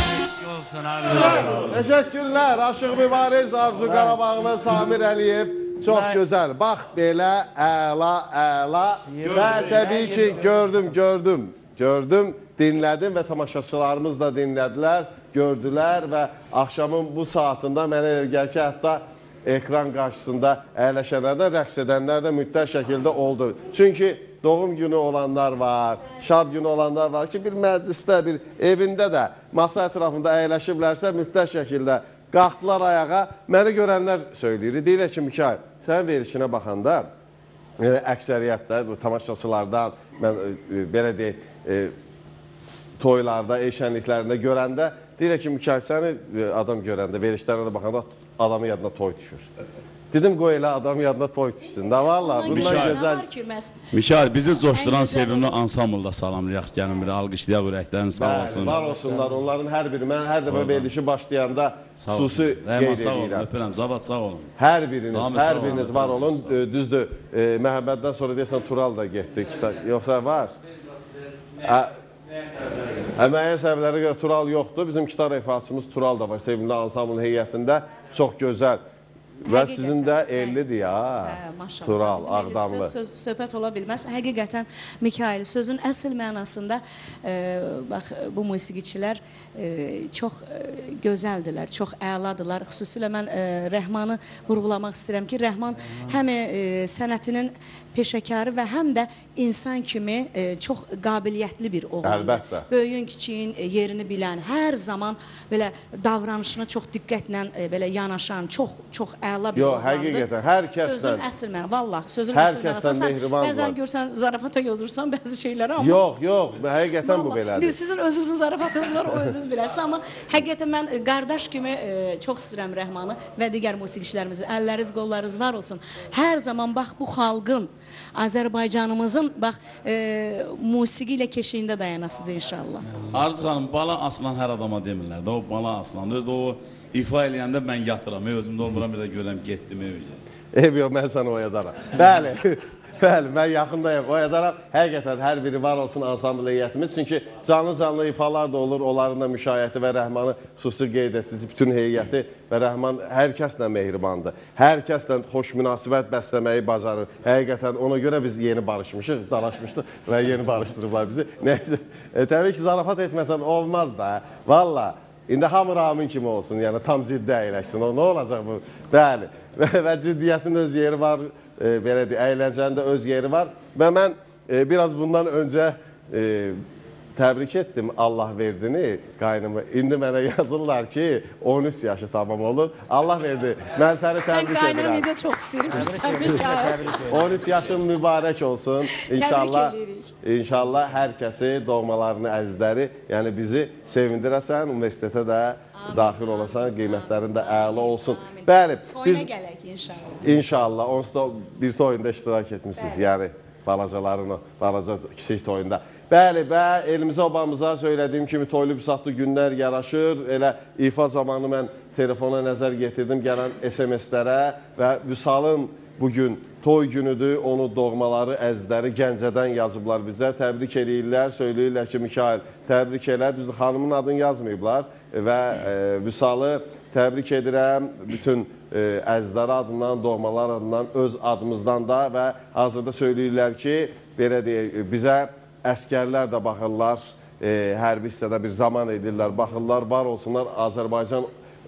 Teşekkürler. Aşık Mübariz, Arzu Qarabağlı, Samir Əliyev. Çox gözəl. Bax belə əla. Və təbii ki gördüm, dinlədim və tamaşaçılarımız da dinlədilər, gördülər və axşamın bu saatında mənə elə gəlir ki, hətta ekran qarşısında əyləşənlər də, rəqs edənlər də mütləq şəkildə oldu. Çünki doğum günü olanlar var, şad günü olanlar var ki, bir məclisdə, bir evində də masa ətrafında əyləşiblərsə mütləq şəkildə qalxdılar ayağa. Məni görənlər söyləyir. Deyirlər ki, Mikail, sənin verilişinə baxanda əksəriyyətlə bu tamaşaçılardan, mən belə deyək, toylarda, şənliklərində görəndə deyirlər ki, Mikail, səni adam görəndə, verilişlərine də baxanda adamın yadına toy düşür. Dedim, qoy elə adamın yadına toy düşsün. Da valla, bundan gözəl. Mikail, bizi coşduran sevimli ansamblda salamlayaq, gəlin bir alqışlayaq ürəklərini sağ olsun. Var olsunlar, onların hər biri, mən hər dəfə verilişi başlayanda xüsusi qeyd edirəm. Öpürəm, Zavat sağ olun. Hər biriniz var olun. Düzdür, Məhəmməddən sonra deyəsən Tural da getdi, yoxsa var? Müəyyən səbəblərə görə Tural yoxdur. Bizim kitar ifaçımız Tural da var, sevimli ansamblın heyətində. Çox gözəl. Və sizin də 50-dir ya, Tural, Ağdamlı. Söhbət ola bilməz. Həqiqətən, Mikail, sözün əsl mənasında bu musiqiçilər çox gözəldirlər, çox əladılar. Xüsusilə mən Rəhmanı vurğulamaq istəyirəm ki, Rəhman həm sənətinin peşəkarı və həm də insan kimi çox qabiliyyətli bir oğlandır. Əlbəttə. Böyüyün, kiçiyin yerini bilən, hər zaman belə davranışına çox diqqətlə belə yanaşan, çox əla bir oğlandır. Həqiqətən, hər kəsdən. Sözün əsl mənası, vallah, sözün əsl mənası. Bəzən görsən, zarafata yazırsan bəzi şeyləri, amma... Yox, həqiqətən bu belədir. Sizin özünüzün zarafatınız var, o özünüz bilərsiniz, amma həqiqətən mən qardaş kimi çox istəyirəm Rəhmanı və digər musiqiçilərimizi. Əlləriniz, qollarınız var olsun. Hər zaman bax bu xalqın, Azərbaycanımızın bax musiqi ilə keşiyində dayanasınız inşallah. Arzu xanım, bala aslan hər adama demirlər də, o bala aslan. Özdə o ifa eləyəndə mən yatıram, özümdə olmuram, bir də görəm, getdim evcə. Yox, mən səni oyadaram. Bəli, mən yaxındayım, oyadaram. Həqiqətən, hər biri var olsun ansambl heyətimiz. Çünki canlı ifalar da olur, onların da müşayiəti və Rəhmanı xüsusi qeyd etdiniz, bütün heyəti və Rəhman hər kəslə mehribandır. Hər kəslə xoş münasibət bəsləməyi bacarır. Həqiqətən, ona görə biz yeni barışmışıq, dalaşmışdıq və yeni barışdırıblar bizi. Neyse, təbii ki, zarafat etməsən olmaz da, valla. İndi hamı Ramin kimi olsun, yəni tam ciddi əyləşsin, o nə olacaq bu? Bəli, və ciddiyyətin öz yeri var, belə deyək, əyləncənin də öz yeri var və mən biraz bundan öncə təbrik etdim Allah verdini qaynımı. İndi mənə yazırlar ki 13 yaşı tamam olur. Allah verdi. Mən səni təbrik edirəm. Sən qaynını necə çox istəyirəm. Mikail. 13 yaşın mübarək olsun. İnşallah hər kəsi, doğmalarını, əzizləri, yəni bizi sevindirəsən, universitetə də daxil olasan, qiymətlərin də əla olsun. Bəli. Toyuna gələk inşallah. İnşallah. Onsuz da bir toyunda iştirak etmişsiniz, yəni balacaların o, balaca kiçik toyunda. Bəli, elimizə obamıza söylədiyim kimi toylu büsatlı günlər yaraşır. Elə ifa zamanı mən telefona nəzər yetirdim gələn SMS-lərə və Vüsalın bugün toy günüdür, onu doğmaları, əzizləri Gəncədən yazıblar bizə. Təbrik edirlər, söyləyirlər ki, Mikail, təbrik elə. Düzdür, xanımın adını yazmayıblar və Vüsalı təbrik edirəm. Bütün əzizləri adından, doğmalar adından, öz adımızdan da və hazırda söyləyirlər ki, belə deyək, bizə əskərlər də baxırlar, hərbi hissədə bir zaman edirlər, baxırlar, var olsunlar, Azərbaycan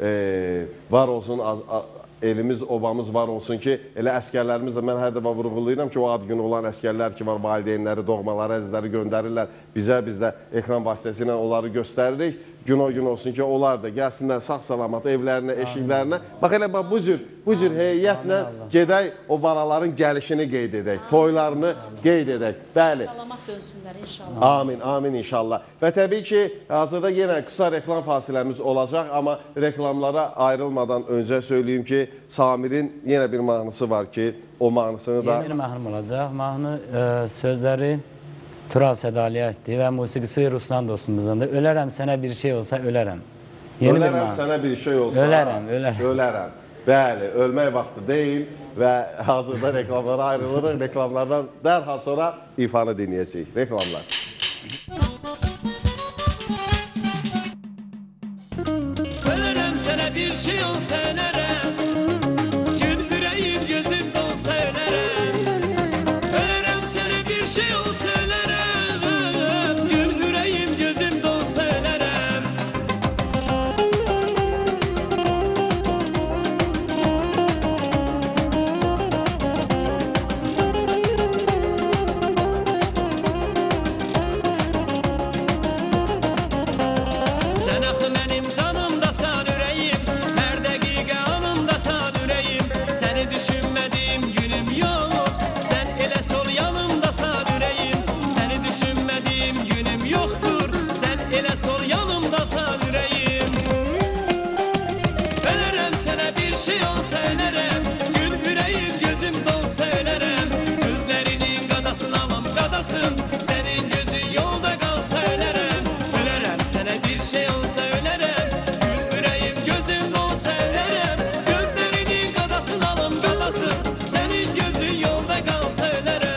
var olsun, elimiz, obamız var olsun ki, elə əskərlərimiz də mən hər dəfə vurğulayıram ki, o ad günü olan əskərlər ki var, valideynləri, doğmaları, əzizləri göndərirlər bizə, biz də ekran vasitəsilə onları göstəririk. Gün o gün olsun ki, onlar da gəlsinlər sağ-salamat evlərinə, eşiklərinə. Bax elə bu cür heyətlə gedək, o balaların gəlişini qeyd edək, toylarını qeyd edək. Bəli. Sağ-salamat dönsünlər inşallah. Amin inşallah. Və təbii ki, hazırda yenə qısa reklam fasiləmiz olacaq, amma reklamlara ayrılmadan öncə söyləyeyim ki, Samirin yenə bir mahnısı var ki, o mahnısını da... Yeni bir mahnım olacaq. Mahnı sözləri Tural Sədaliyə etdi və musiqisi Ruslan dostumuzdandır. Ölərəm sənə bir şey olsa ölərəm. Ölərəm sənə bir şey olsa ölərəm. Bəli, ölmək vaxtı deyil və hazırda reklamlara ayrılırıq. Reklamlardan dərhal sonra ifanı dinləyəcəyik. Reklamlar. Ölərəm sənə bir şey olsa ölərəm. Gün ürəyim gözüm sol yanımdasan ürəyim. Ölərəm sənə bir şey olsa ölərəm, gül ürəyim gözüm dolsa ölərəm. Gözlərinin qadasın alım qadasın, sənin gözün yolda qalsa ölərəm. Ölərəm sənə bir şey olsa ölərəm, gül ürəyim gözüm dolsa ölərəm. Gözlərinin qadasın alım qadasın, sənin gözün yolda qalsa ölərəm.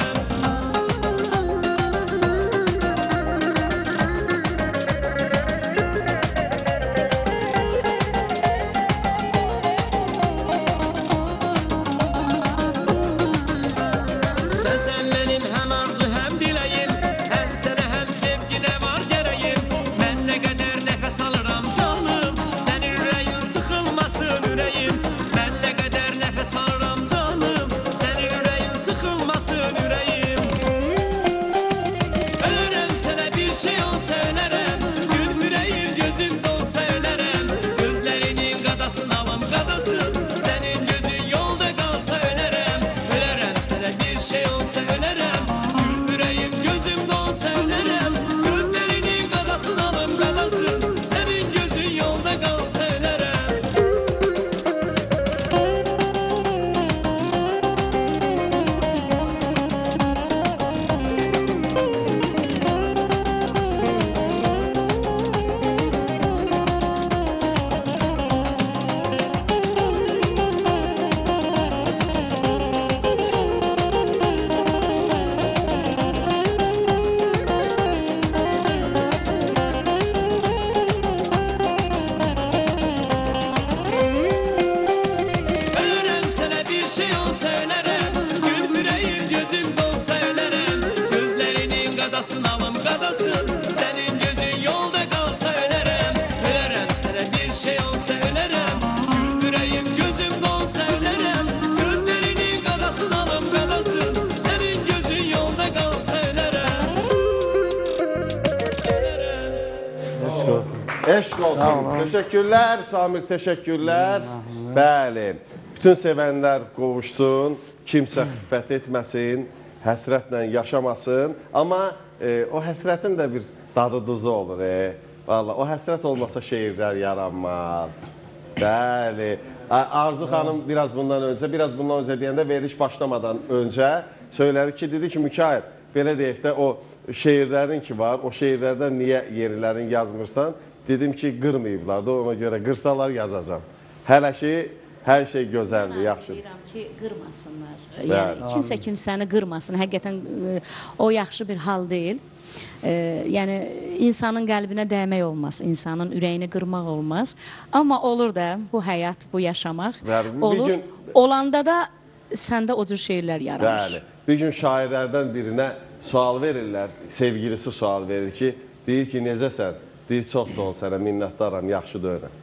Sen benim hem arzu hem dileyim, hem sana hem sevgine var gereyim. Ben ne kadar nefes alırım canım, senin yüreğin sıkılmasın yüreğim. Ben ne kadar nefes alırım canım, senin yüreğin sıkılmasın yüreğim. Ölürüm sana bir şey olsa ölerem, gül yüreğim gözüm dolsa ölerem. Gözlerinin qadasın alım qadasın, senin gözün yolda qalsa ölerem. Ölerem sana bir şey olsa ölerem, gül yüreğim gözüm dolsa ölerem. Gözlerinin qadasın alım qadasın, senin gözün yolda qalsa ölerem. Ölürüm sana bir şey olsa ölerem, gül yüreğim gözüm dolsa ölerem. Gözlerinin qadasın alım qadasın, senin gözün yolda qalsa ölerem. Ölerem sana bir şey olsa ölerem, gül yüreğim gözüm dolsa ölerem. Gözlerinin qadasın alım qadasın, senin gözün yolda qalsa ölerem. Eşk olsun. Eşq olsun. Teşekkürlər Samir, teşekkürlər. Bəli. Bütün sevənlər qovuşsun, kimsə xiffət etməsin, həsrətlə yaşamasın. Amma o həsrətin də bir dadı duzu olur. Vallahi o həsrət olmasa şeirlər yaranmaz. Bəli. Arzu xanım biraz bundan öncə deyəndə veriliş başlamadan öncə söylədi ki, dedi ki, Mikail, belə deyək də o şeirlərin ki var, o şeirlərdən niyə yenilərini yazmırsan? Dedim ki, qırmayıblar da, ona görə qırsalar yazacağam. Hələ ki, hər şey gözəldir, yaxşıdır. İstəyirəm ki, qırmasınlar. Yəni, kimsə kimsəni qırmasın. Həqiqətən o yaxşı bir hal deyil. Yəni, insanın qəlbinə dəymək olmaz, insanın ürəyini qırmaq olmaz. Amma olur da bu həyat, bu yaşamaq olur. Olanda da səndə o cür şeirlər yaranır. Bəli. Bir gün şairlərdən birinə sual verirlər, sevgilisi sual verir ki, deyir ki, necəsən? Deyir, çox sağ ol sənə, minnətdaram, yaxşı dönəm.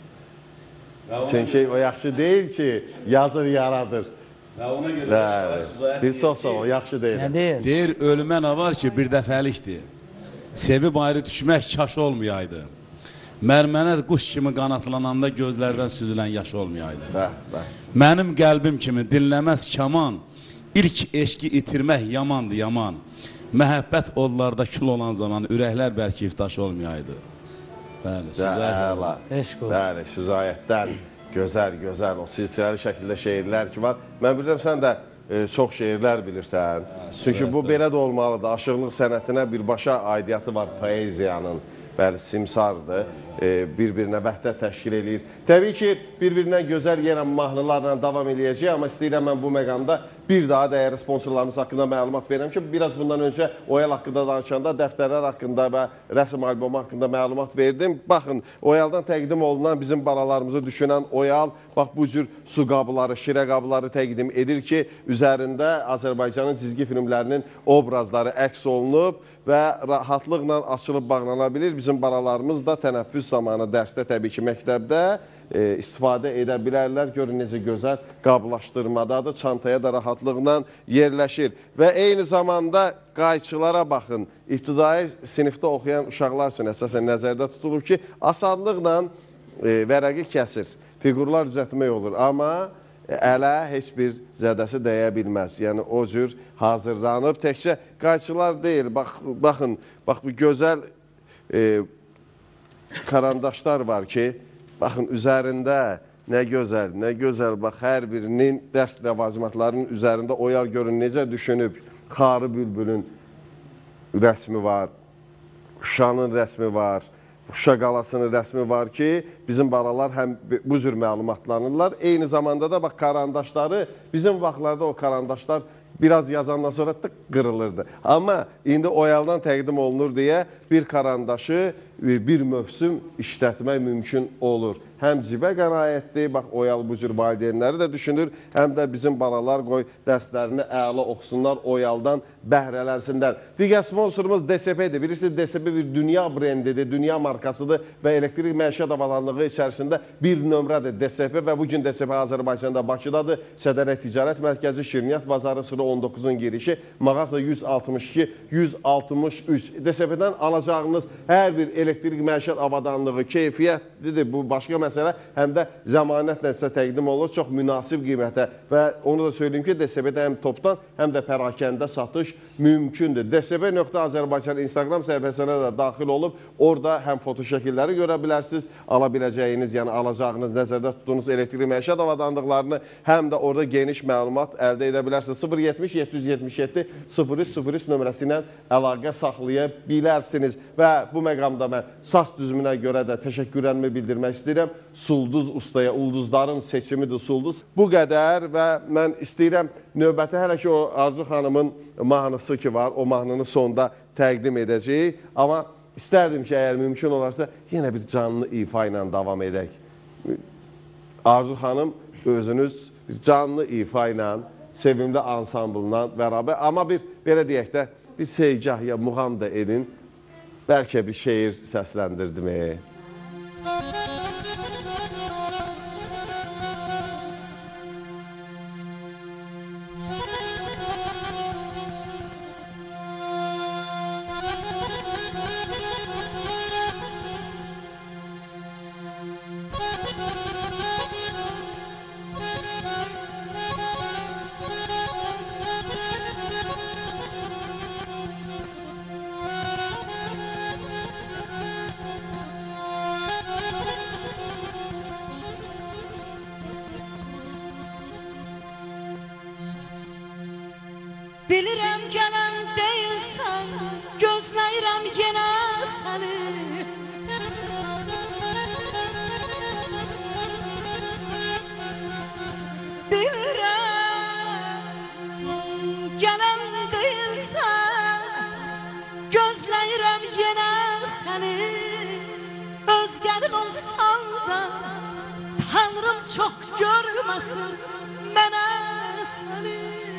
Çünki o yaxşı deyil ki, yazır, yaradır. Və ona görə deyir, çox sağ ol, yaxşı deyil. Nə deyil? Deyir, ölümə nə var ki, bir dəfəlikdir. Sevib ayrı düşmək kaş olmayaydı. Mərmənər quş kimi qanatlananda gözlərdən süzülən yaş olmayaydı. Mənim qəlbim kimi dinləməz kaman, ilk eşqi itirmək yamandır, yaman. Məhəbbət odlarda kül olan zaman ürəklər bəlkə iftaş olmayaydı. Bəli, Süzayət. Eşq olsun. Bəli, Süzayətdən gözəl, o silsiləli şəkildə şeirlər ki var. Mən bilirəm, sən də çox şeirlər bilirsən. Çünki bu belə də olmalıdır. Aşıqlıq sənətinə birbaşa aidiyyatı var poeziyanın. Bəli, simsardır, bir-birinə vəhdət təşkil edir. Təbii ki, bir-birindən gözəl yenə mahnılarla davam eləyəcək, amma istəyirəm mən bu məqamda bir daha dəyərli sponsorlarımız haqqında məlumat verirəm ki, biraz bundan öncə Oyal haqqında danışanda dəftərlər haqqında və rəsm albomu haqqında məlumat verdim. Baxın, Oyaldan təqdim olunan bizim balalarımızı düşünən Oyal, bax bu cür su qabları, şirə qabları təqdim edir ki, üzərində Azərbaycanın cizgi filmlərinin obrazları əks olunub və rahatlıqla açılıb bağlana bilir. Bizim balalarımız da tənəffüs zamanı dərsdə, təbii ki, məktəbdə istifadə edə bilərlər. Görün necə gözəl qablaşdırmadadır, çantaya da rahatlıqla yerləşir. Və eyni zamanda qayçılara baxın, ibtidai sinifdə oxuyan uşaqlar üçün əsasən nəzərdə tutulub ki, asanlıqla vərəqi kəsir, fiqurlar düzəltmək olur, amma ələ heç bir zədəsi dəyə bilməz. Yəni o cür hazırlanıb, təkcə qayçılar deyil, baxın, bax bu gözəl karandaşlar var ki, baxın üzərində nə gözəl, bax hər birinin dərs ləvazimatlarının üzərində Oyal görün necə düşünüb, Xarı Bülbülün rəsmi var, Şuşanın rəsmi var, Şuşa qalasının rəsmi var ki, bizim balalar həm bu cür məlumatlanırlar. Eyni zamanda da bax karandaşları, bizim vaxtlarda o karandaşlar biraz yazandan sonra tık qırılırdı. Amma indi Oyaldan təqdim olunur deyə bir karandaşı bir mövsüm işlətmək mümkün olur. Həm cibə qənaətdir, bax Oyal bu cür valideynləri də düşünür, həm də bizim balalar qoy dərslərini əla oxusunlar, Oyaldan bəhrələnsinlər. Digər sponsorumuz DSP-dir. Bilirsiniz, DSP bir dünya brendidir, dünya markasıdır və elektrik məişət avadanlığı içərisində bir nömrədir DSP və bugün DSP Azərbaycanda Bakıdadır. Sədərək Ticarət Mərkəzi, Şirniyyat Bazarı, sıra 19-un girişi, mağaza 162, 163. DSP-dən alacağınız hər bir elektrik məişət avadanlığı keyfiyyətlidir. Bu başqa məsələ, həm də zəmanətlə sizə təqdim olur, çox münasib qiymətə və onu da söyleyeyim ki, DSP-də həm topdan, həm də pərakəndə satış mümkündür. DSP.Azərbaycan Instagram səhifəsinə də daxil olub, orada həm foto şəkilləri görə bilərsiniz, ala biləcəyiniz, yəni alacağınız, nəzərdə tutduğunuz elektrik məişət avadanlıqlarını, həm də orada geniş məlumat əldə edə bilərsiniz. 070-777-0303 nömrəsi ilə əlaqə saxlaya bilərsiniz və bu məqamda mən saz düzümünə görə də təşəkkürlərimi bildirmək istəyirəm. Sulduz ustaya, ulduzların seçimidir Sulduz. Bu qədər və mən istəyirəm növbəti hələ ki o Arzu xanımın mahnısı ki var, o mahnını sonda təqdim edəcəyik. Amma istərdim ki, əgər mümkün olarsa, yenə bir canlı ifa ilə davam edək. Arzu xanım özünüz canlı ifa ilə, sevimli ansamblına bərabər, amma bir, belə deyək də, bir sevgah ya muğam da edin, bəlkə bir şeir səsləndirdim. Bilirəm gələn deyilsən, gözləyirəm yenə səni. Bilirəm gələn deyilsən, gözləyirəm yenə səni. Özgərin olsan da, Tanrım çox görməsin mənə səni.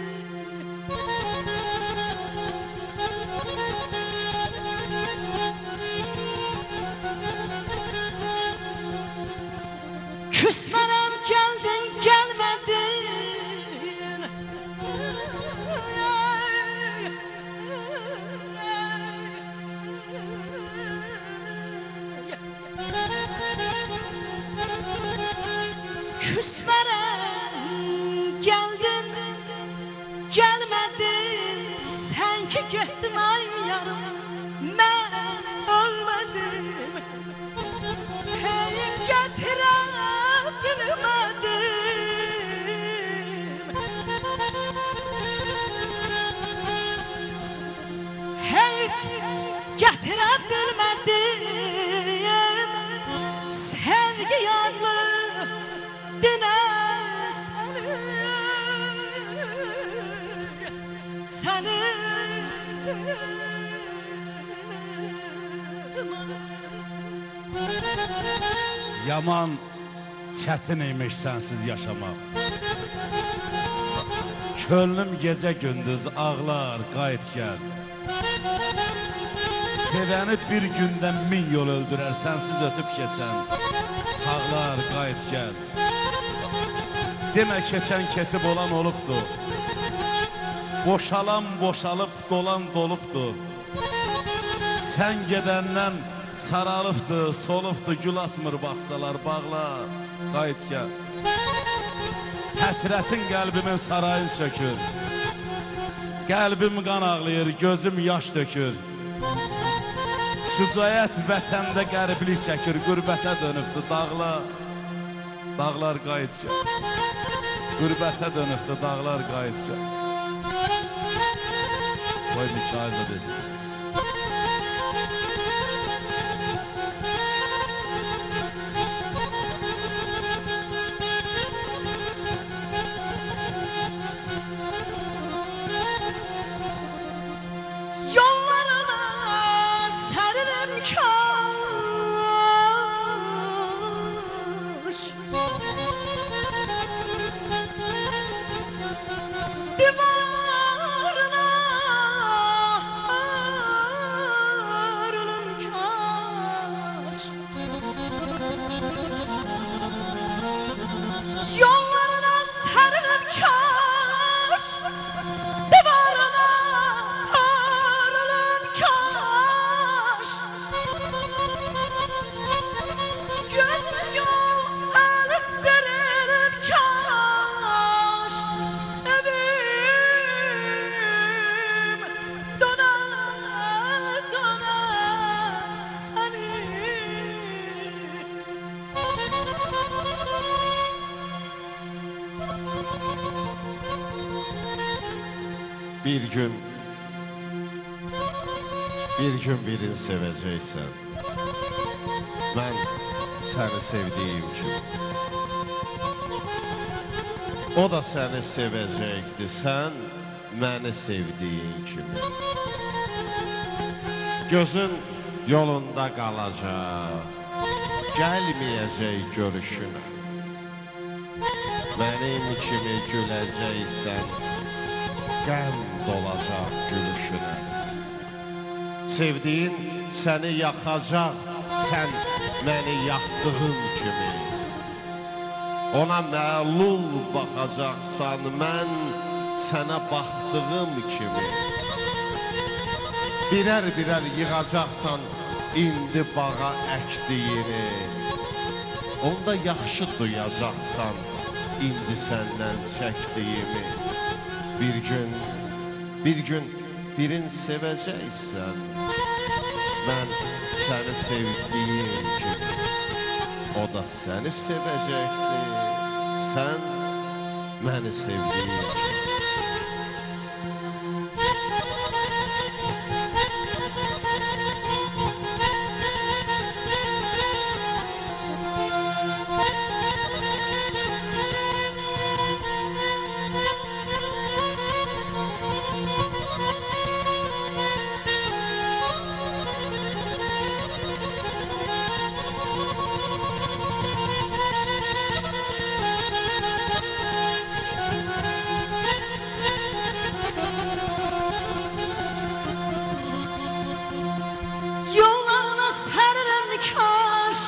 Küsmərəm gəldin, gəlmədin. Küsmərəm gəldin, gəlmədin. Sən ki getdin ay yarım, mən ölmədim. Hey gətirəm bilmədim. Hey gətirə bilmədim. Sevgi adlı dinə səni Yaman çətin imiş sənsiz yaşamaq. Könlüm gecə gündüz ağlar, qayıt gəl. Sevəni bir gündə 1000 yol öldürər, sənsiz ötüb keçən. Sağlar, qayıt gəl. Demə keçən kesib olan olubdur. Boşalan boşalıb, dolan dolubdur. Sən gedəndən saralıbdır, solubdur, gül açmır bağçalar, bağlar, qayıt gəl. Həsrətin qəlbimin sarayı sökür. Qəlbim qan ağlayır, gözüm yaş dökür. Şücaət vətəndə qəriblik çəkir, qürbətə dönübdür dağlar. Dağlar qayıtgah. Qürbətə dönübdür dağlar qayıtgah. Qoy Mikail da desin. Yollarına səriləm kaş Divarına örülüm kaş Yollarına səriləm kaş Divarına örülüm kaş Gözüm yol ölüp dirilim kaş Sevim döne döne seni Bir gün birini sevəcəksən. Mən səni sevdiyim kimi. O da səni sevəcəkdi, sən məni sevdiyin kimi. Gözün yolunda qalacaq, gəlməyəcək görüşünə. Mənim kimi güləcəksən, qəm dolacaq gülüşünə. Sevdiyin səni yaxacaq, sən məni yaxdığın kimi. Ona məlul baxacaqsan, mən sənə baxdığım kimi. Birər-birər yığacaqsan indi bağa əkdiyini. Onda yaxşı duyacaqsan indi səndən çəkdiyimi. Bir gün birini sevəcəksən, mən səni sevdiyim kimi. O da səni sevəcəkdir, sən məni sevdiyin kimi. Yollarına səriləm kaş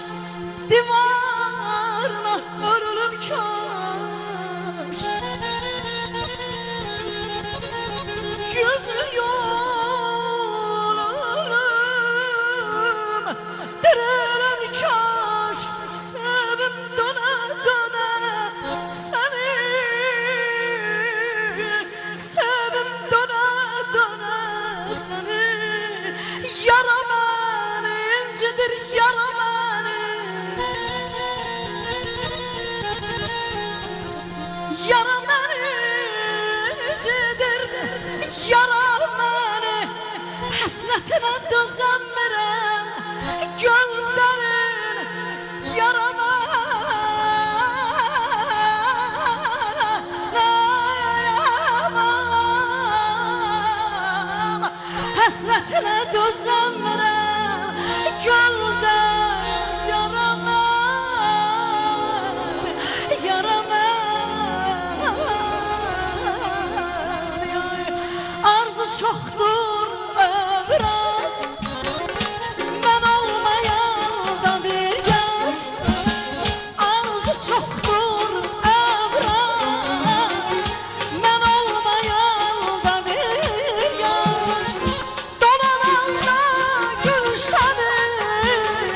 Divarına örülüm kaş Yüzü yol ölüm Diriləm kaş Sevim döne döne seni Sevim döne döne seni Yara beni incidir yara beni Yara beni incidir yara beni Həsrətinə dözəmirəm gönderin yara beni Həsrətinə dözəmirəm göldən yarama Arzu çoxdur ömrəz Mən olmayanda bir gəz Arzu çoxdur ömrəz Mən olmayanda bir gəz Dolananda gülşədir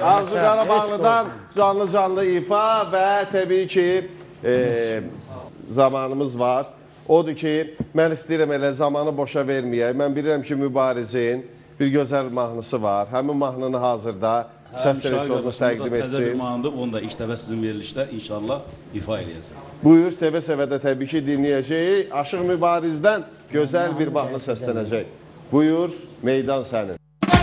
Arzu Qarabağlıdan canlı ifa və təbii ki, zamanımız var. Odur ki, mən istəyirəm elə zamanı boşa verməyək. Mən bilirəm ki, Mübarizin bir gözəl mahnısı var. Həmin mahnını hazırda səs rejissorumuz təqdim etsin. Təzə bir mahnıdır, onu da ilk dəfə sizin verilişdə inşallah ifa edəcəm. Buyur, sevə-sevə də təbii ki, dinləyəcəyik. Aşıq Mübarizdən gözəl bir mahnı səslənəcək. Buyur, meydan sənin.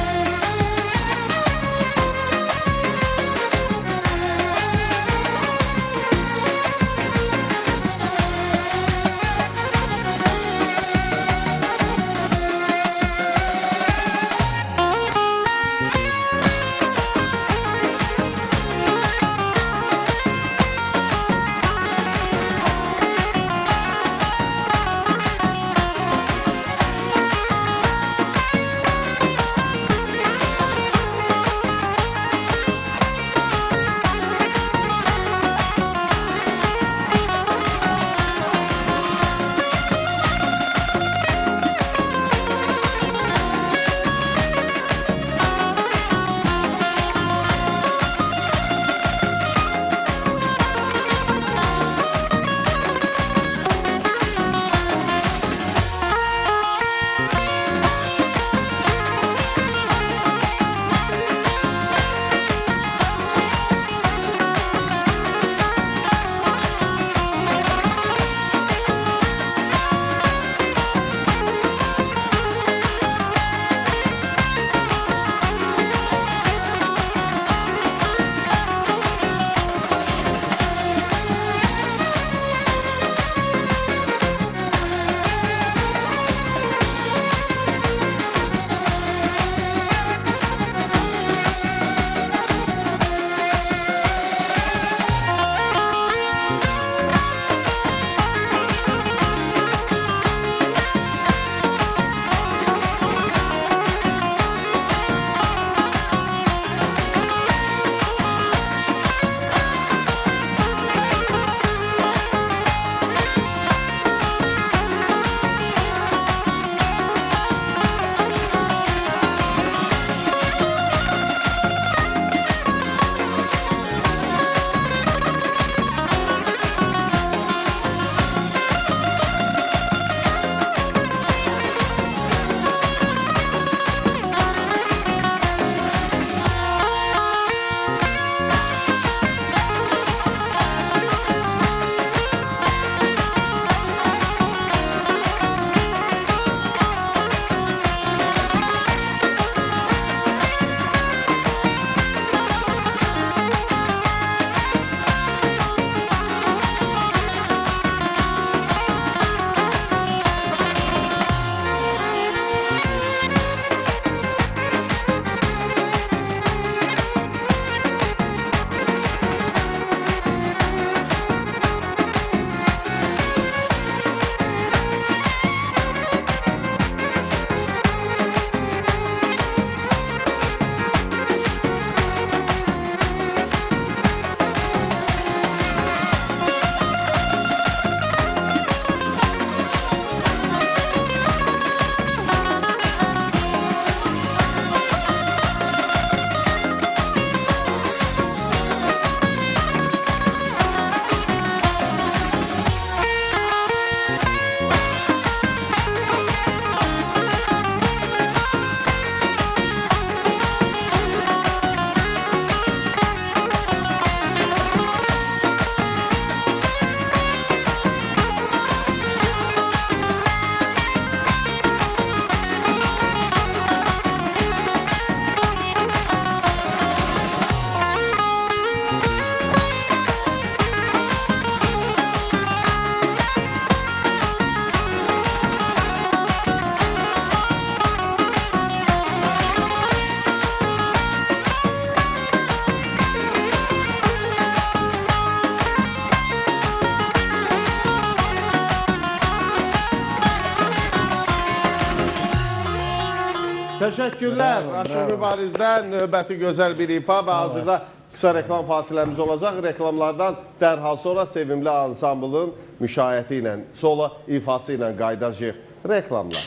Təşəkkürlər. Aşıq Mübarizdən növbəti gözəl bir ifa və hazırda qısa reklam fasiləmiz olacaq. Reklamlardan dərhal sonra sevimli ansamblın müşayiəti ilə, solo ifası ilə qaydacağıq. Reklamlar.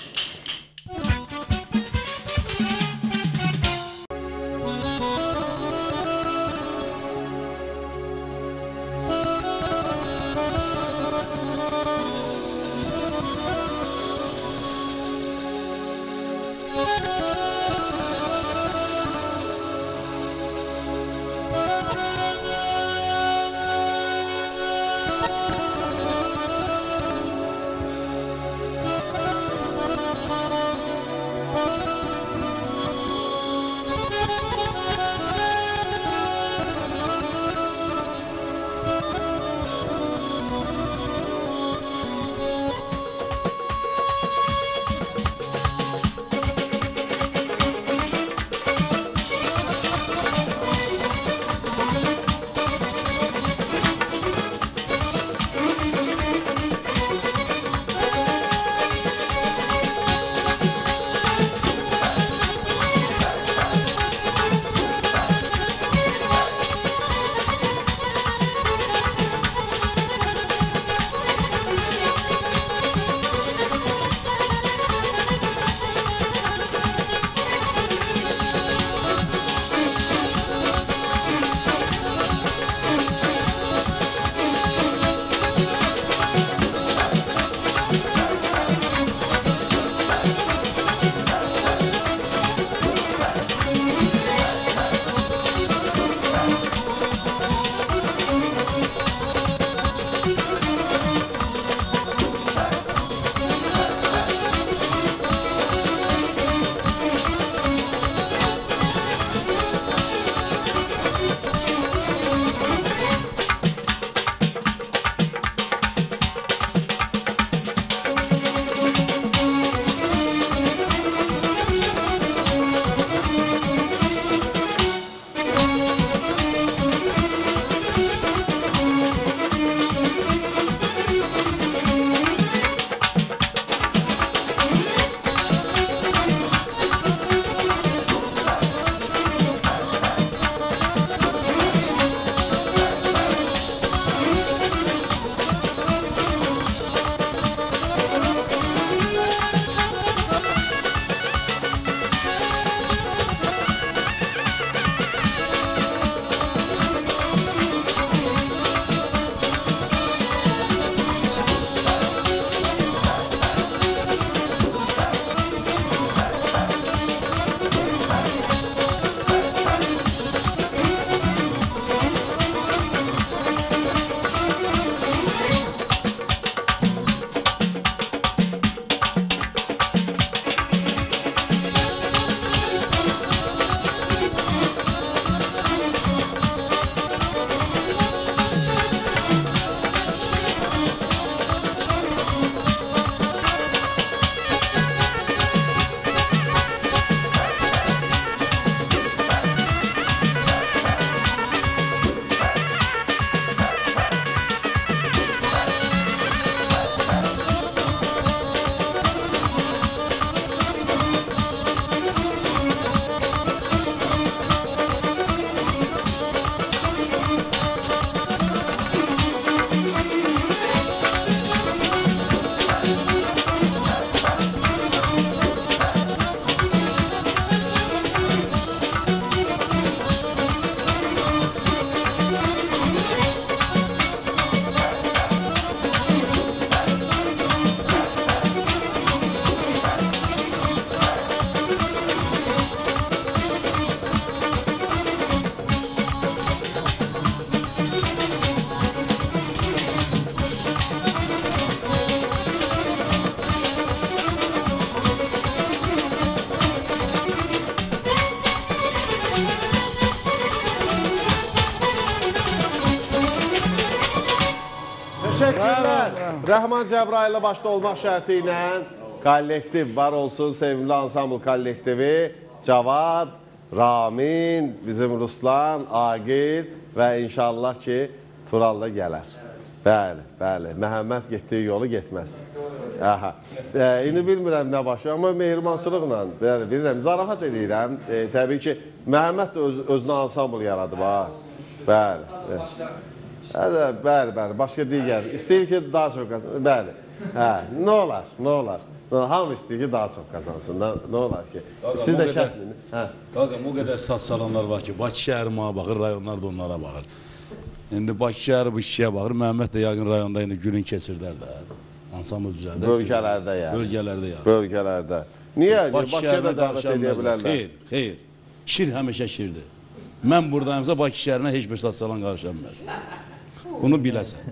Teşekkürler. Rəhman Cəbraylı başda olmaq şərti ilə kollektiv var olsun, sevimli ansambl kollektivi. Cavad, Ramin, bizim Ruslan, Agil və inşallah ki, Tural da gələr. Bəli, bəli. Məhəmməd getdiyi yolu getməz. Aha. İndi bilmirəm nə başı, amma mehribansılıqla, bəli, bilirəm, zarafat edirəm. Təbii ki, Məhəmməd də özünə ansambl yaradıb, ha. Bəli, bəli, bəli, başqa digər. İstəyir ki, daha çox qazansın, bəli. Nə olar, nə olar? Hamı istəyir ki, daha çox qazansın, nə olar ki? Siz də kəsmin. Qaqam, o qədər saz çalanlar var ki, Bakı şəhəri mənə baxır, rayonlar da onlara baxır. İndi Bakı şəhəri bu kişiyə baxır, Məhəmməd də yaqın rayonda indi günün keçirdər də. Ansambl düzəldər. Bölgələrdə yəni. Bölgələrdə yəni. Bölgələrdə. Niyə? Bakıya da dəvət edə bilərlər. Xeyr, xeyr. Şir həmişə şirdir. Mən buradayımsa Bakı şəhərinə heç bir saz çalan qarışanmaz. Bunu biləsən.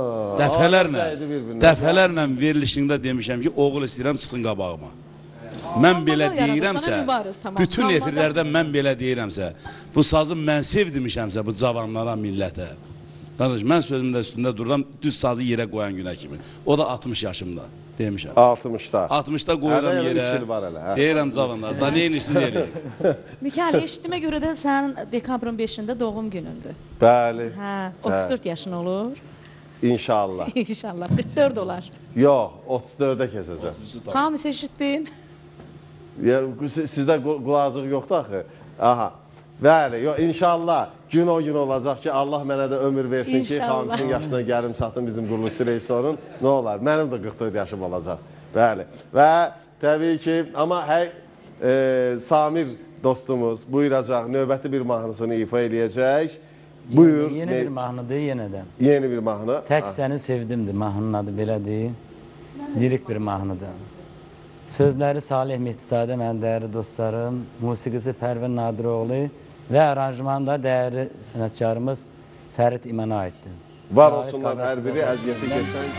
Dəfələrlə verilişində demişəm ki, oğul istəyirəm, çıxsın qabağıma. Mən belə deyirəmsə, bütün efirlərdə mən belə deyirəmsə, bu sazı mən sevdirmişəmsə bu cavanlara, millətə. Qardaş, mən sözümdə üstündə dururam, düz sazı yerə qoyan günə kimi. O da 60 yaşımda demişəm. 60'da. 60'da qoyuram yerə, deyirəm cavanlar, da neyin işsiz eləyir? Mikail, eşitdiyimə görə də sənin dekabrın 5-də doğum günündür. Bəli. Hə, 34 yaşın olur. İnşallah. İnşallah, 44 olar. Yox, 34'də keçəcək. Hamısı eşitdin. Sizdə qulacıq yoxdur axı. Aha. Bəli, inşallah gün o gün olacaq ki, Allah mənə də ömür versin ki, Xamisinin yaşına gəlim çatım bizim quruluşçu rejissorun. Nə olar? Mənim də 44 yaşım olacaq. Bəli. Və təbii ki, amma Samir dostumuz buyuracaq, növbəti bir mahnısını ifa eləyəcək. Buyur. Yeni bir mahnıdır yenədən. Yeni bir mahnı. Tək səni sevdimdir, mahnının adı belədir. Lirik bir mahnıdır. Sözləri Salih Mehdizadə, mənim dəyərli dostlarım, musiqisi Pərvin Nadiroğlu və aranjmanı da dəyərli sənətkarımız Fərid İmana aiddir. Var olsunlar hər biri, əziyyəti keçən.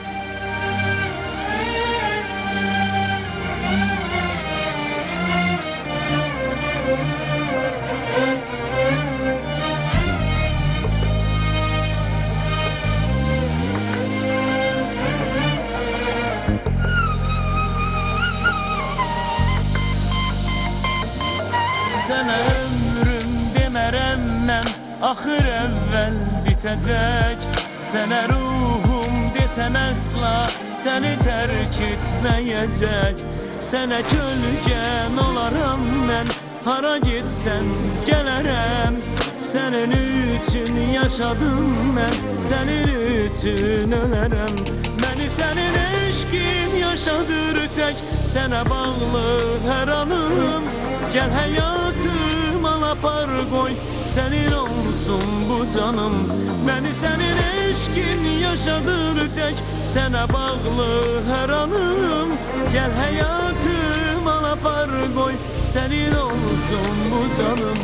Sənə ömrüm demərəm mən, axır əvvəl bitəcək. Sənə ruhum desəm əsla, səni tərk etməyəcək. Sənə kölgən olaram mən, hara getsən gələrəm. Sənin üçün yaşadım mən, sənin üçün ölərəm. Məni sənin eşqin yaşadır tək, sənə bağlı hər anım. Gəl həyatım al apar qoy, sənin olsun bu canım. Məni sənin eşqin yaşadır tək, sənə bağlı hər anım. Gəl həyatım al apar qoy, sənin olsun bu canım.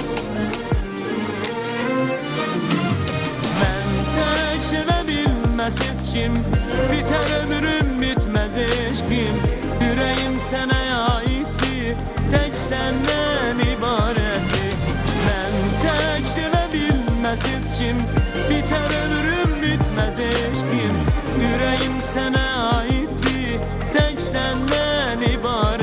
Mən tək sevə bilməz heç kim, bitər ömrüm bitməz eşqim. Ürəyim sənə aiddir, tək səndən ibarətdir. Mən tək sevə bilməz heç kim, bitər ömrüm bitməz eşqim. Ürəyim sənə aiddir, tək səndən ibarətdir.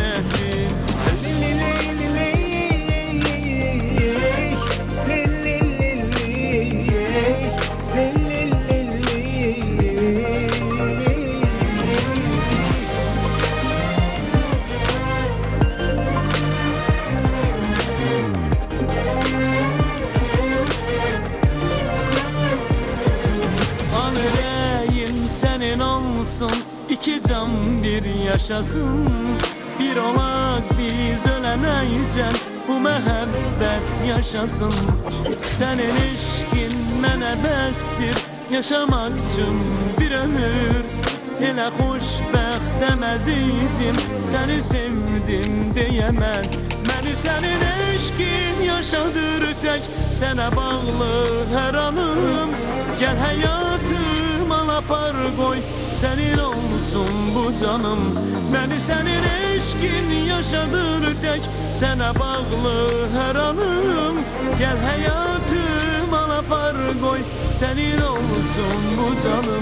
İki can bir yaşasın, bir olaq biz ölənəycən, bu məhəbbət yaşasın. Sənin eşqin mənə bəsdir, yaşamaq üçün bir ömür. Elə xoşbəxtəm əzizim, səni sevdim deyəmən. Məni sənin eşqin yaşadır tək, sənə bağlı hər anım. Gəl həyatım al apar qoy, sənin olsun bu canım. Məni sənin eşqin yaşadır tək, sənə bağlı hər anım. Gəl həyatım al apar koy, senin olsun bu canım.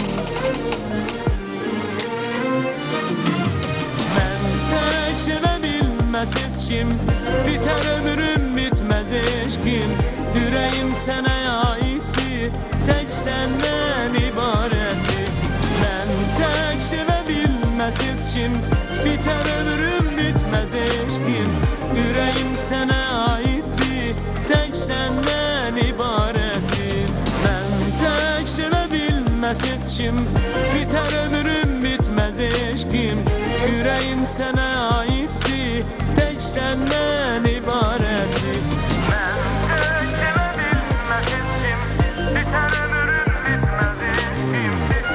Ben tek sevə bilməz heç kim, biter ömrüm bitmez eşkim. Yüreğim sana aittir, tek senden ibarettir. Ben tek sevə bilməz heç kim, biter ömrüm bitmez eşkim. Yüreğim sana aittir, tek senden ibarettir. Ben tek sevə bilməz heç kim, biter ömrüm bitmez eşkim. Yüreğim sana aittir, tek senden ibarettir. Ben tek sevə bilməz heç kim, biter ömrüm bitmez eşkim.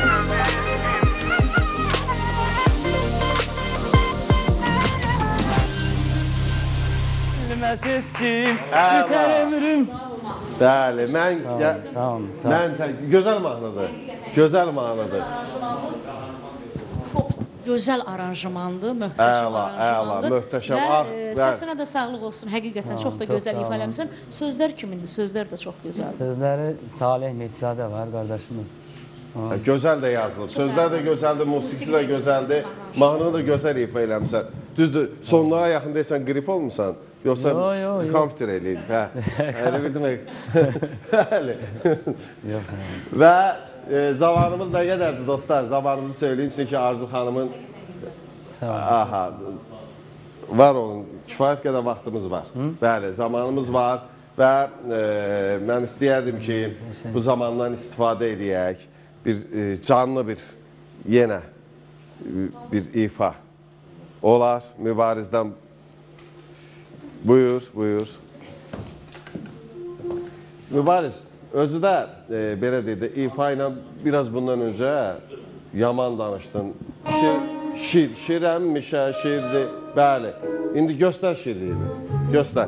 Bilməz heç kim, Əla. bitər ömrüm. Bəli, mən Tamam, sağ ol. mən gözəl mahnıdır. Gözəl mahnıdır. Çox gözəl aranjmandır, möhtəşəm Əla, aranjmandır. əla, möhtəşəm. Və Ah, səsinə də sağlıq olsun. Həqiqətən çox da çox gözəl sağ ifa olun. eləmisən. Sözlər kimindir? Sözlər də çox gözəldir. Sözləri Salih Metzadə var, qardaşımız. Gözəl də yazılıb. Sözlər də gözəldir, musiqisi də gözəldir. Mahnını da gözəl ifa eləmisən. Düzdür, sonluğa yaxın deyirsən qrip olmusan, yoxsa Yo. kompüter eləyib. Hə. Elə bir demək. Bəli. Yox. Və zamanımız nə qədərdir dostlar? Zamanımızı söyləyin çünki Arzu xanımın aha var olun. Kifayət qədər vaxtımız var. Bəli, zamanımız var və mən istəyərdim ki, bu zamandan istifadə edək. Bir canlı bir yenə bir ifa olar Mübarizdən. Buyur. Mübariz, özü də belə deyək də ifa ilə biraz bundan öncə yaman danışdın. Şirəmmişə, şirdi. Bəli. İndi göstər şirliyini. Göstər.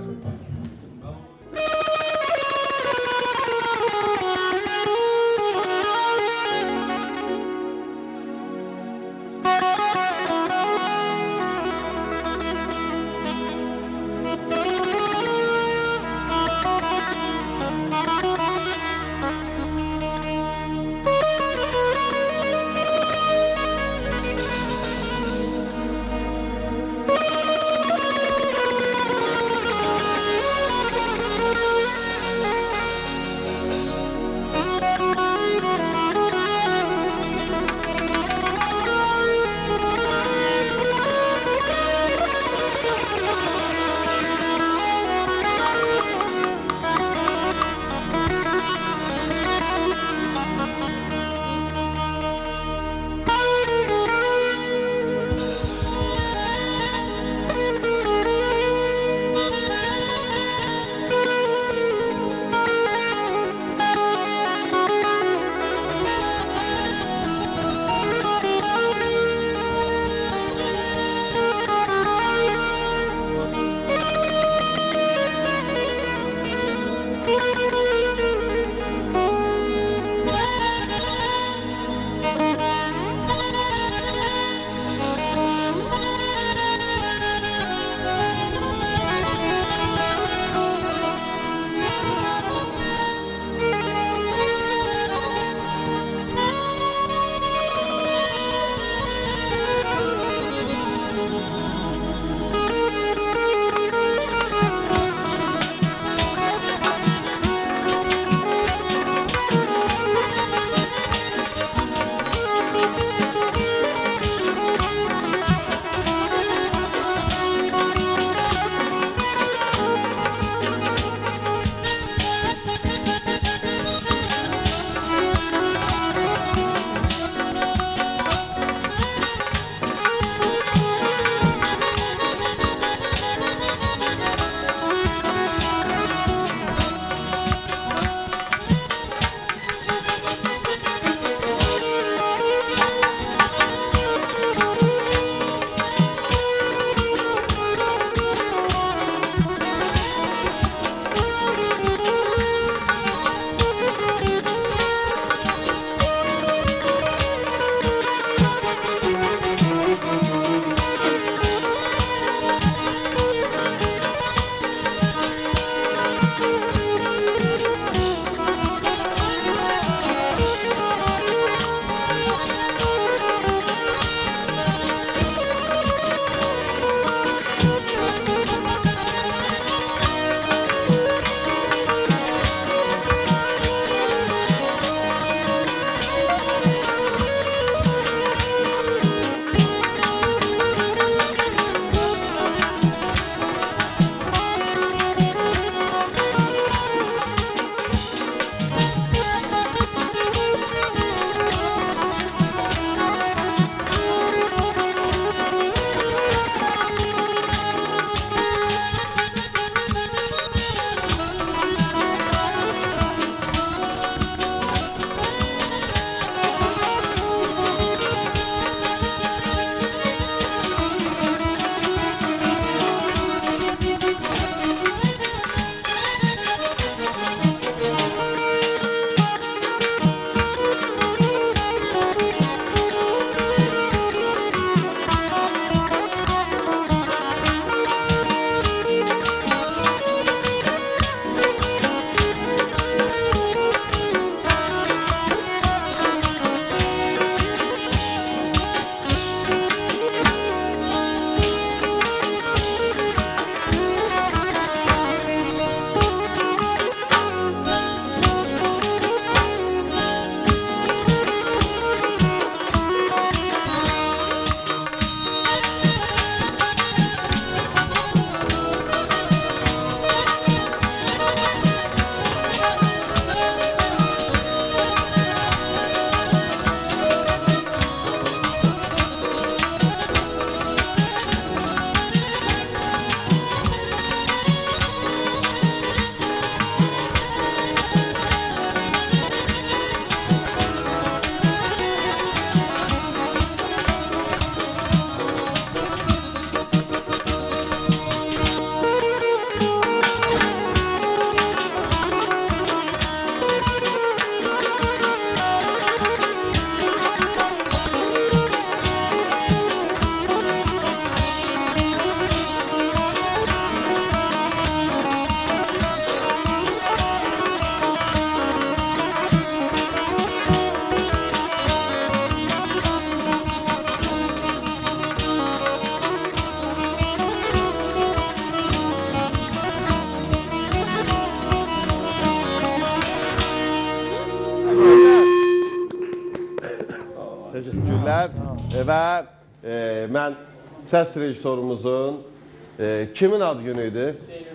teşekkürlər. Və mən səs rejissorumuzun kimin ad günü idi?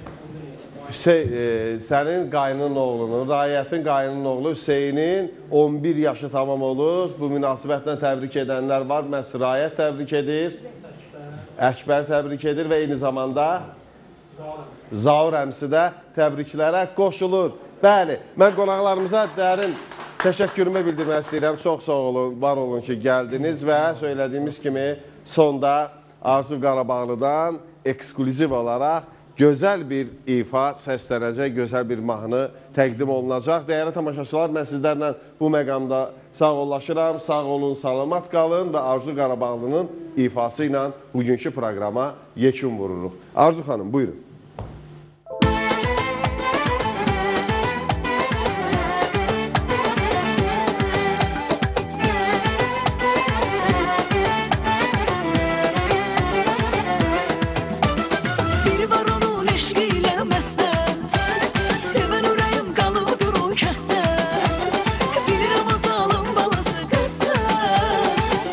Sənin qaynının oğlunun, Rayətin qaynının oğlu Hüseynin 11 yaşı tamam olur. Bu münasibətlə təbrik edənlər var. Məhz Rayət təbrik edir, Əkbər təbrik edir və eyni zamanda Zaur əmsi də təbriklərə qoşulur. Bəli, mən qonaqlarımıza dərin təşəkkürümü bildirmək istəyirəm. Çox sağ olun, var olun ki, gəldiniz və söylədiyimiz kimi sonda Arzu Qarabağlıdan eksklüziv olaraq gözəl bir ifa səslənəcək, gözəl bir mahnı təqdim olunacaq. Dəyərli tamaşaçılar, mən sizlərlə bu məqamda sağollaşıram. Sağ olun, salamat qalın və Arzu Qarabağlının ifası ilə bugünkü proqrama yekun vururuq. Arzu xanım, buyurun.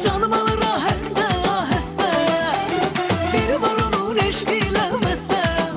Biri var onun eşqiyle məstə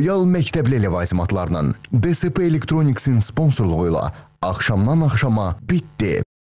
Royal məktəbli ləvazimatlarının DSP Electronics'in sponsorluğuyla axşamdan axşama bitdi.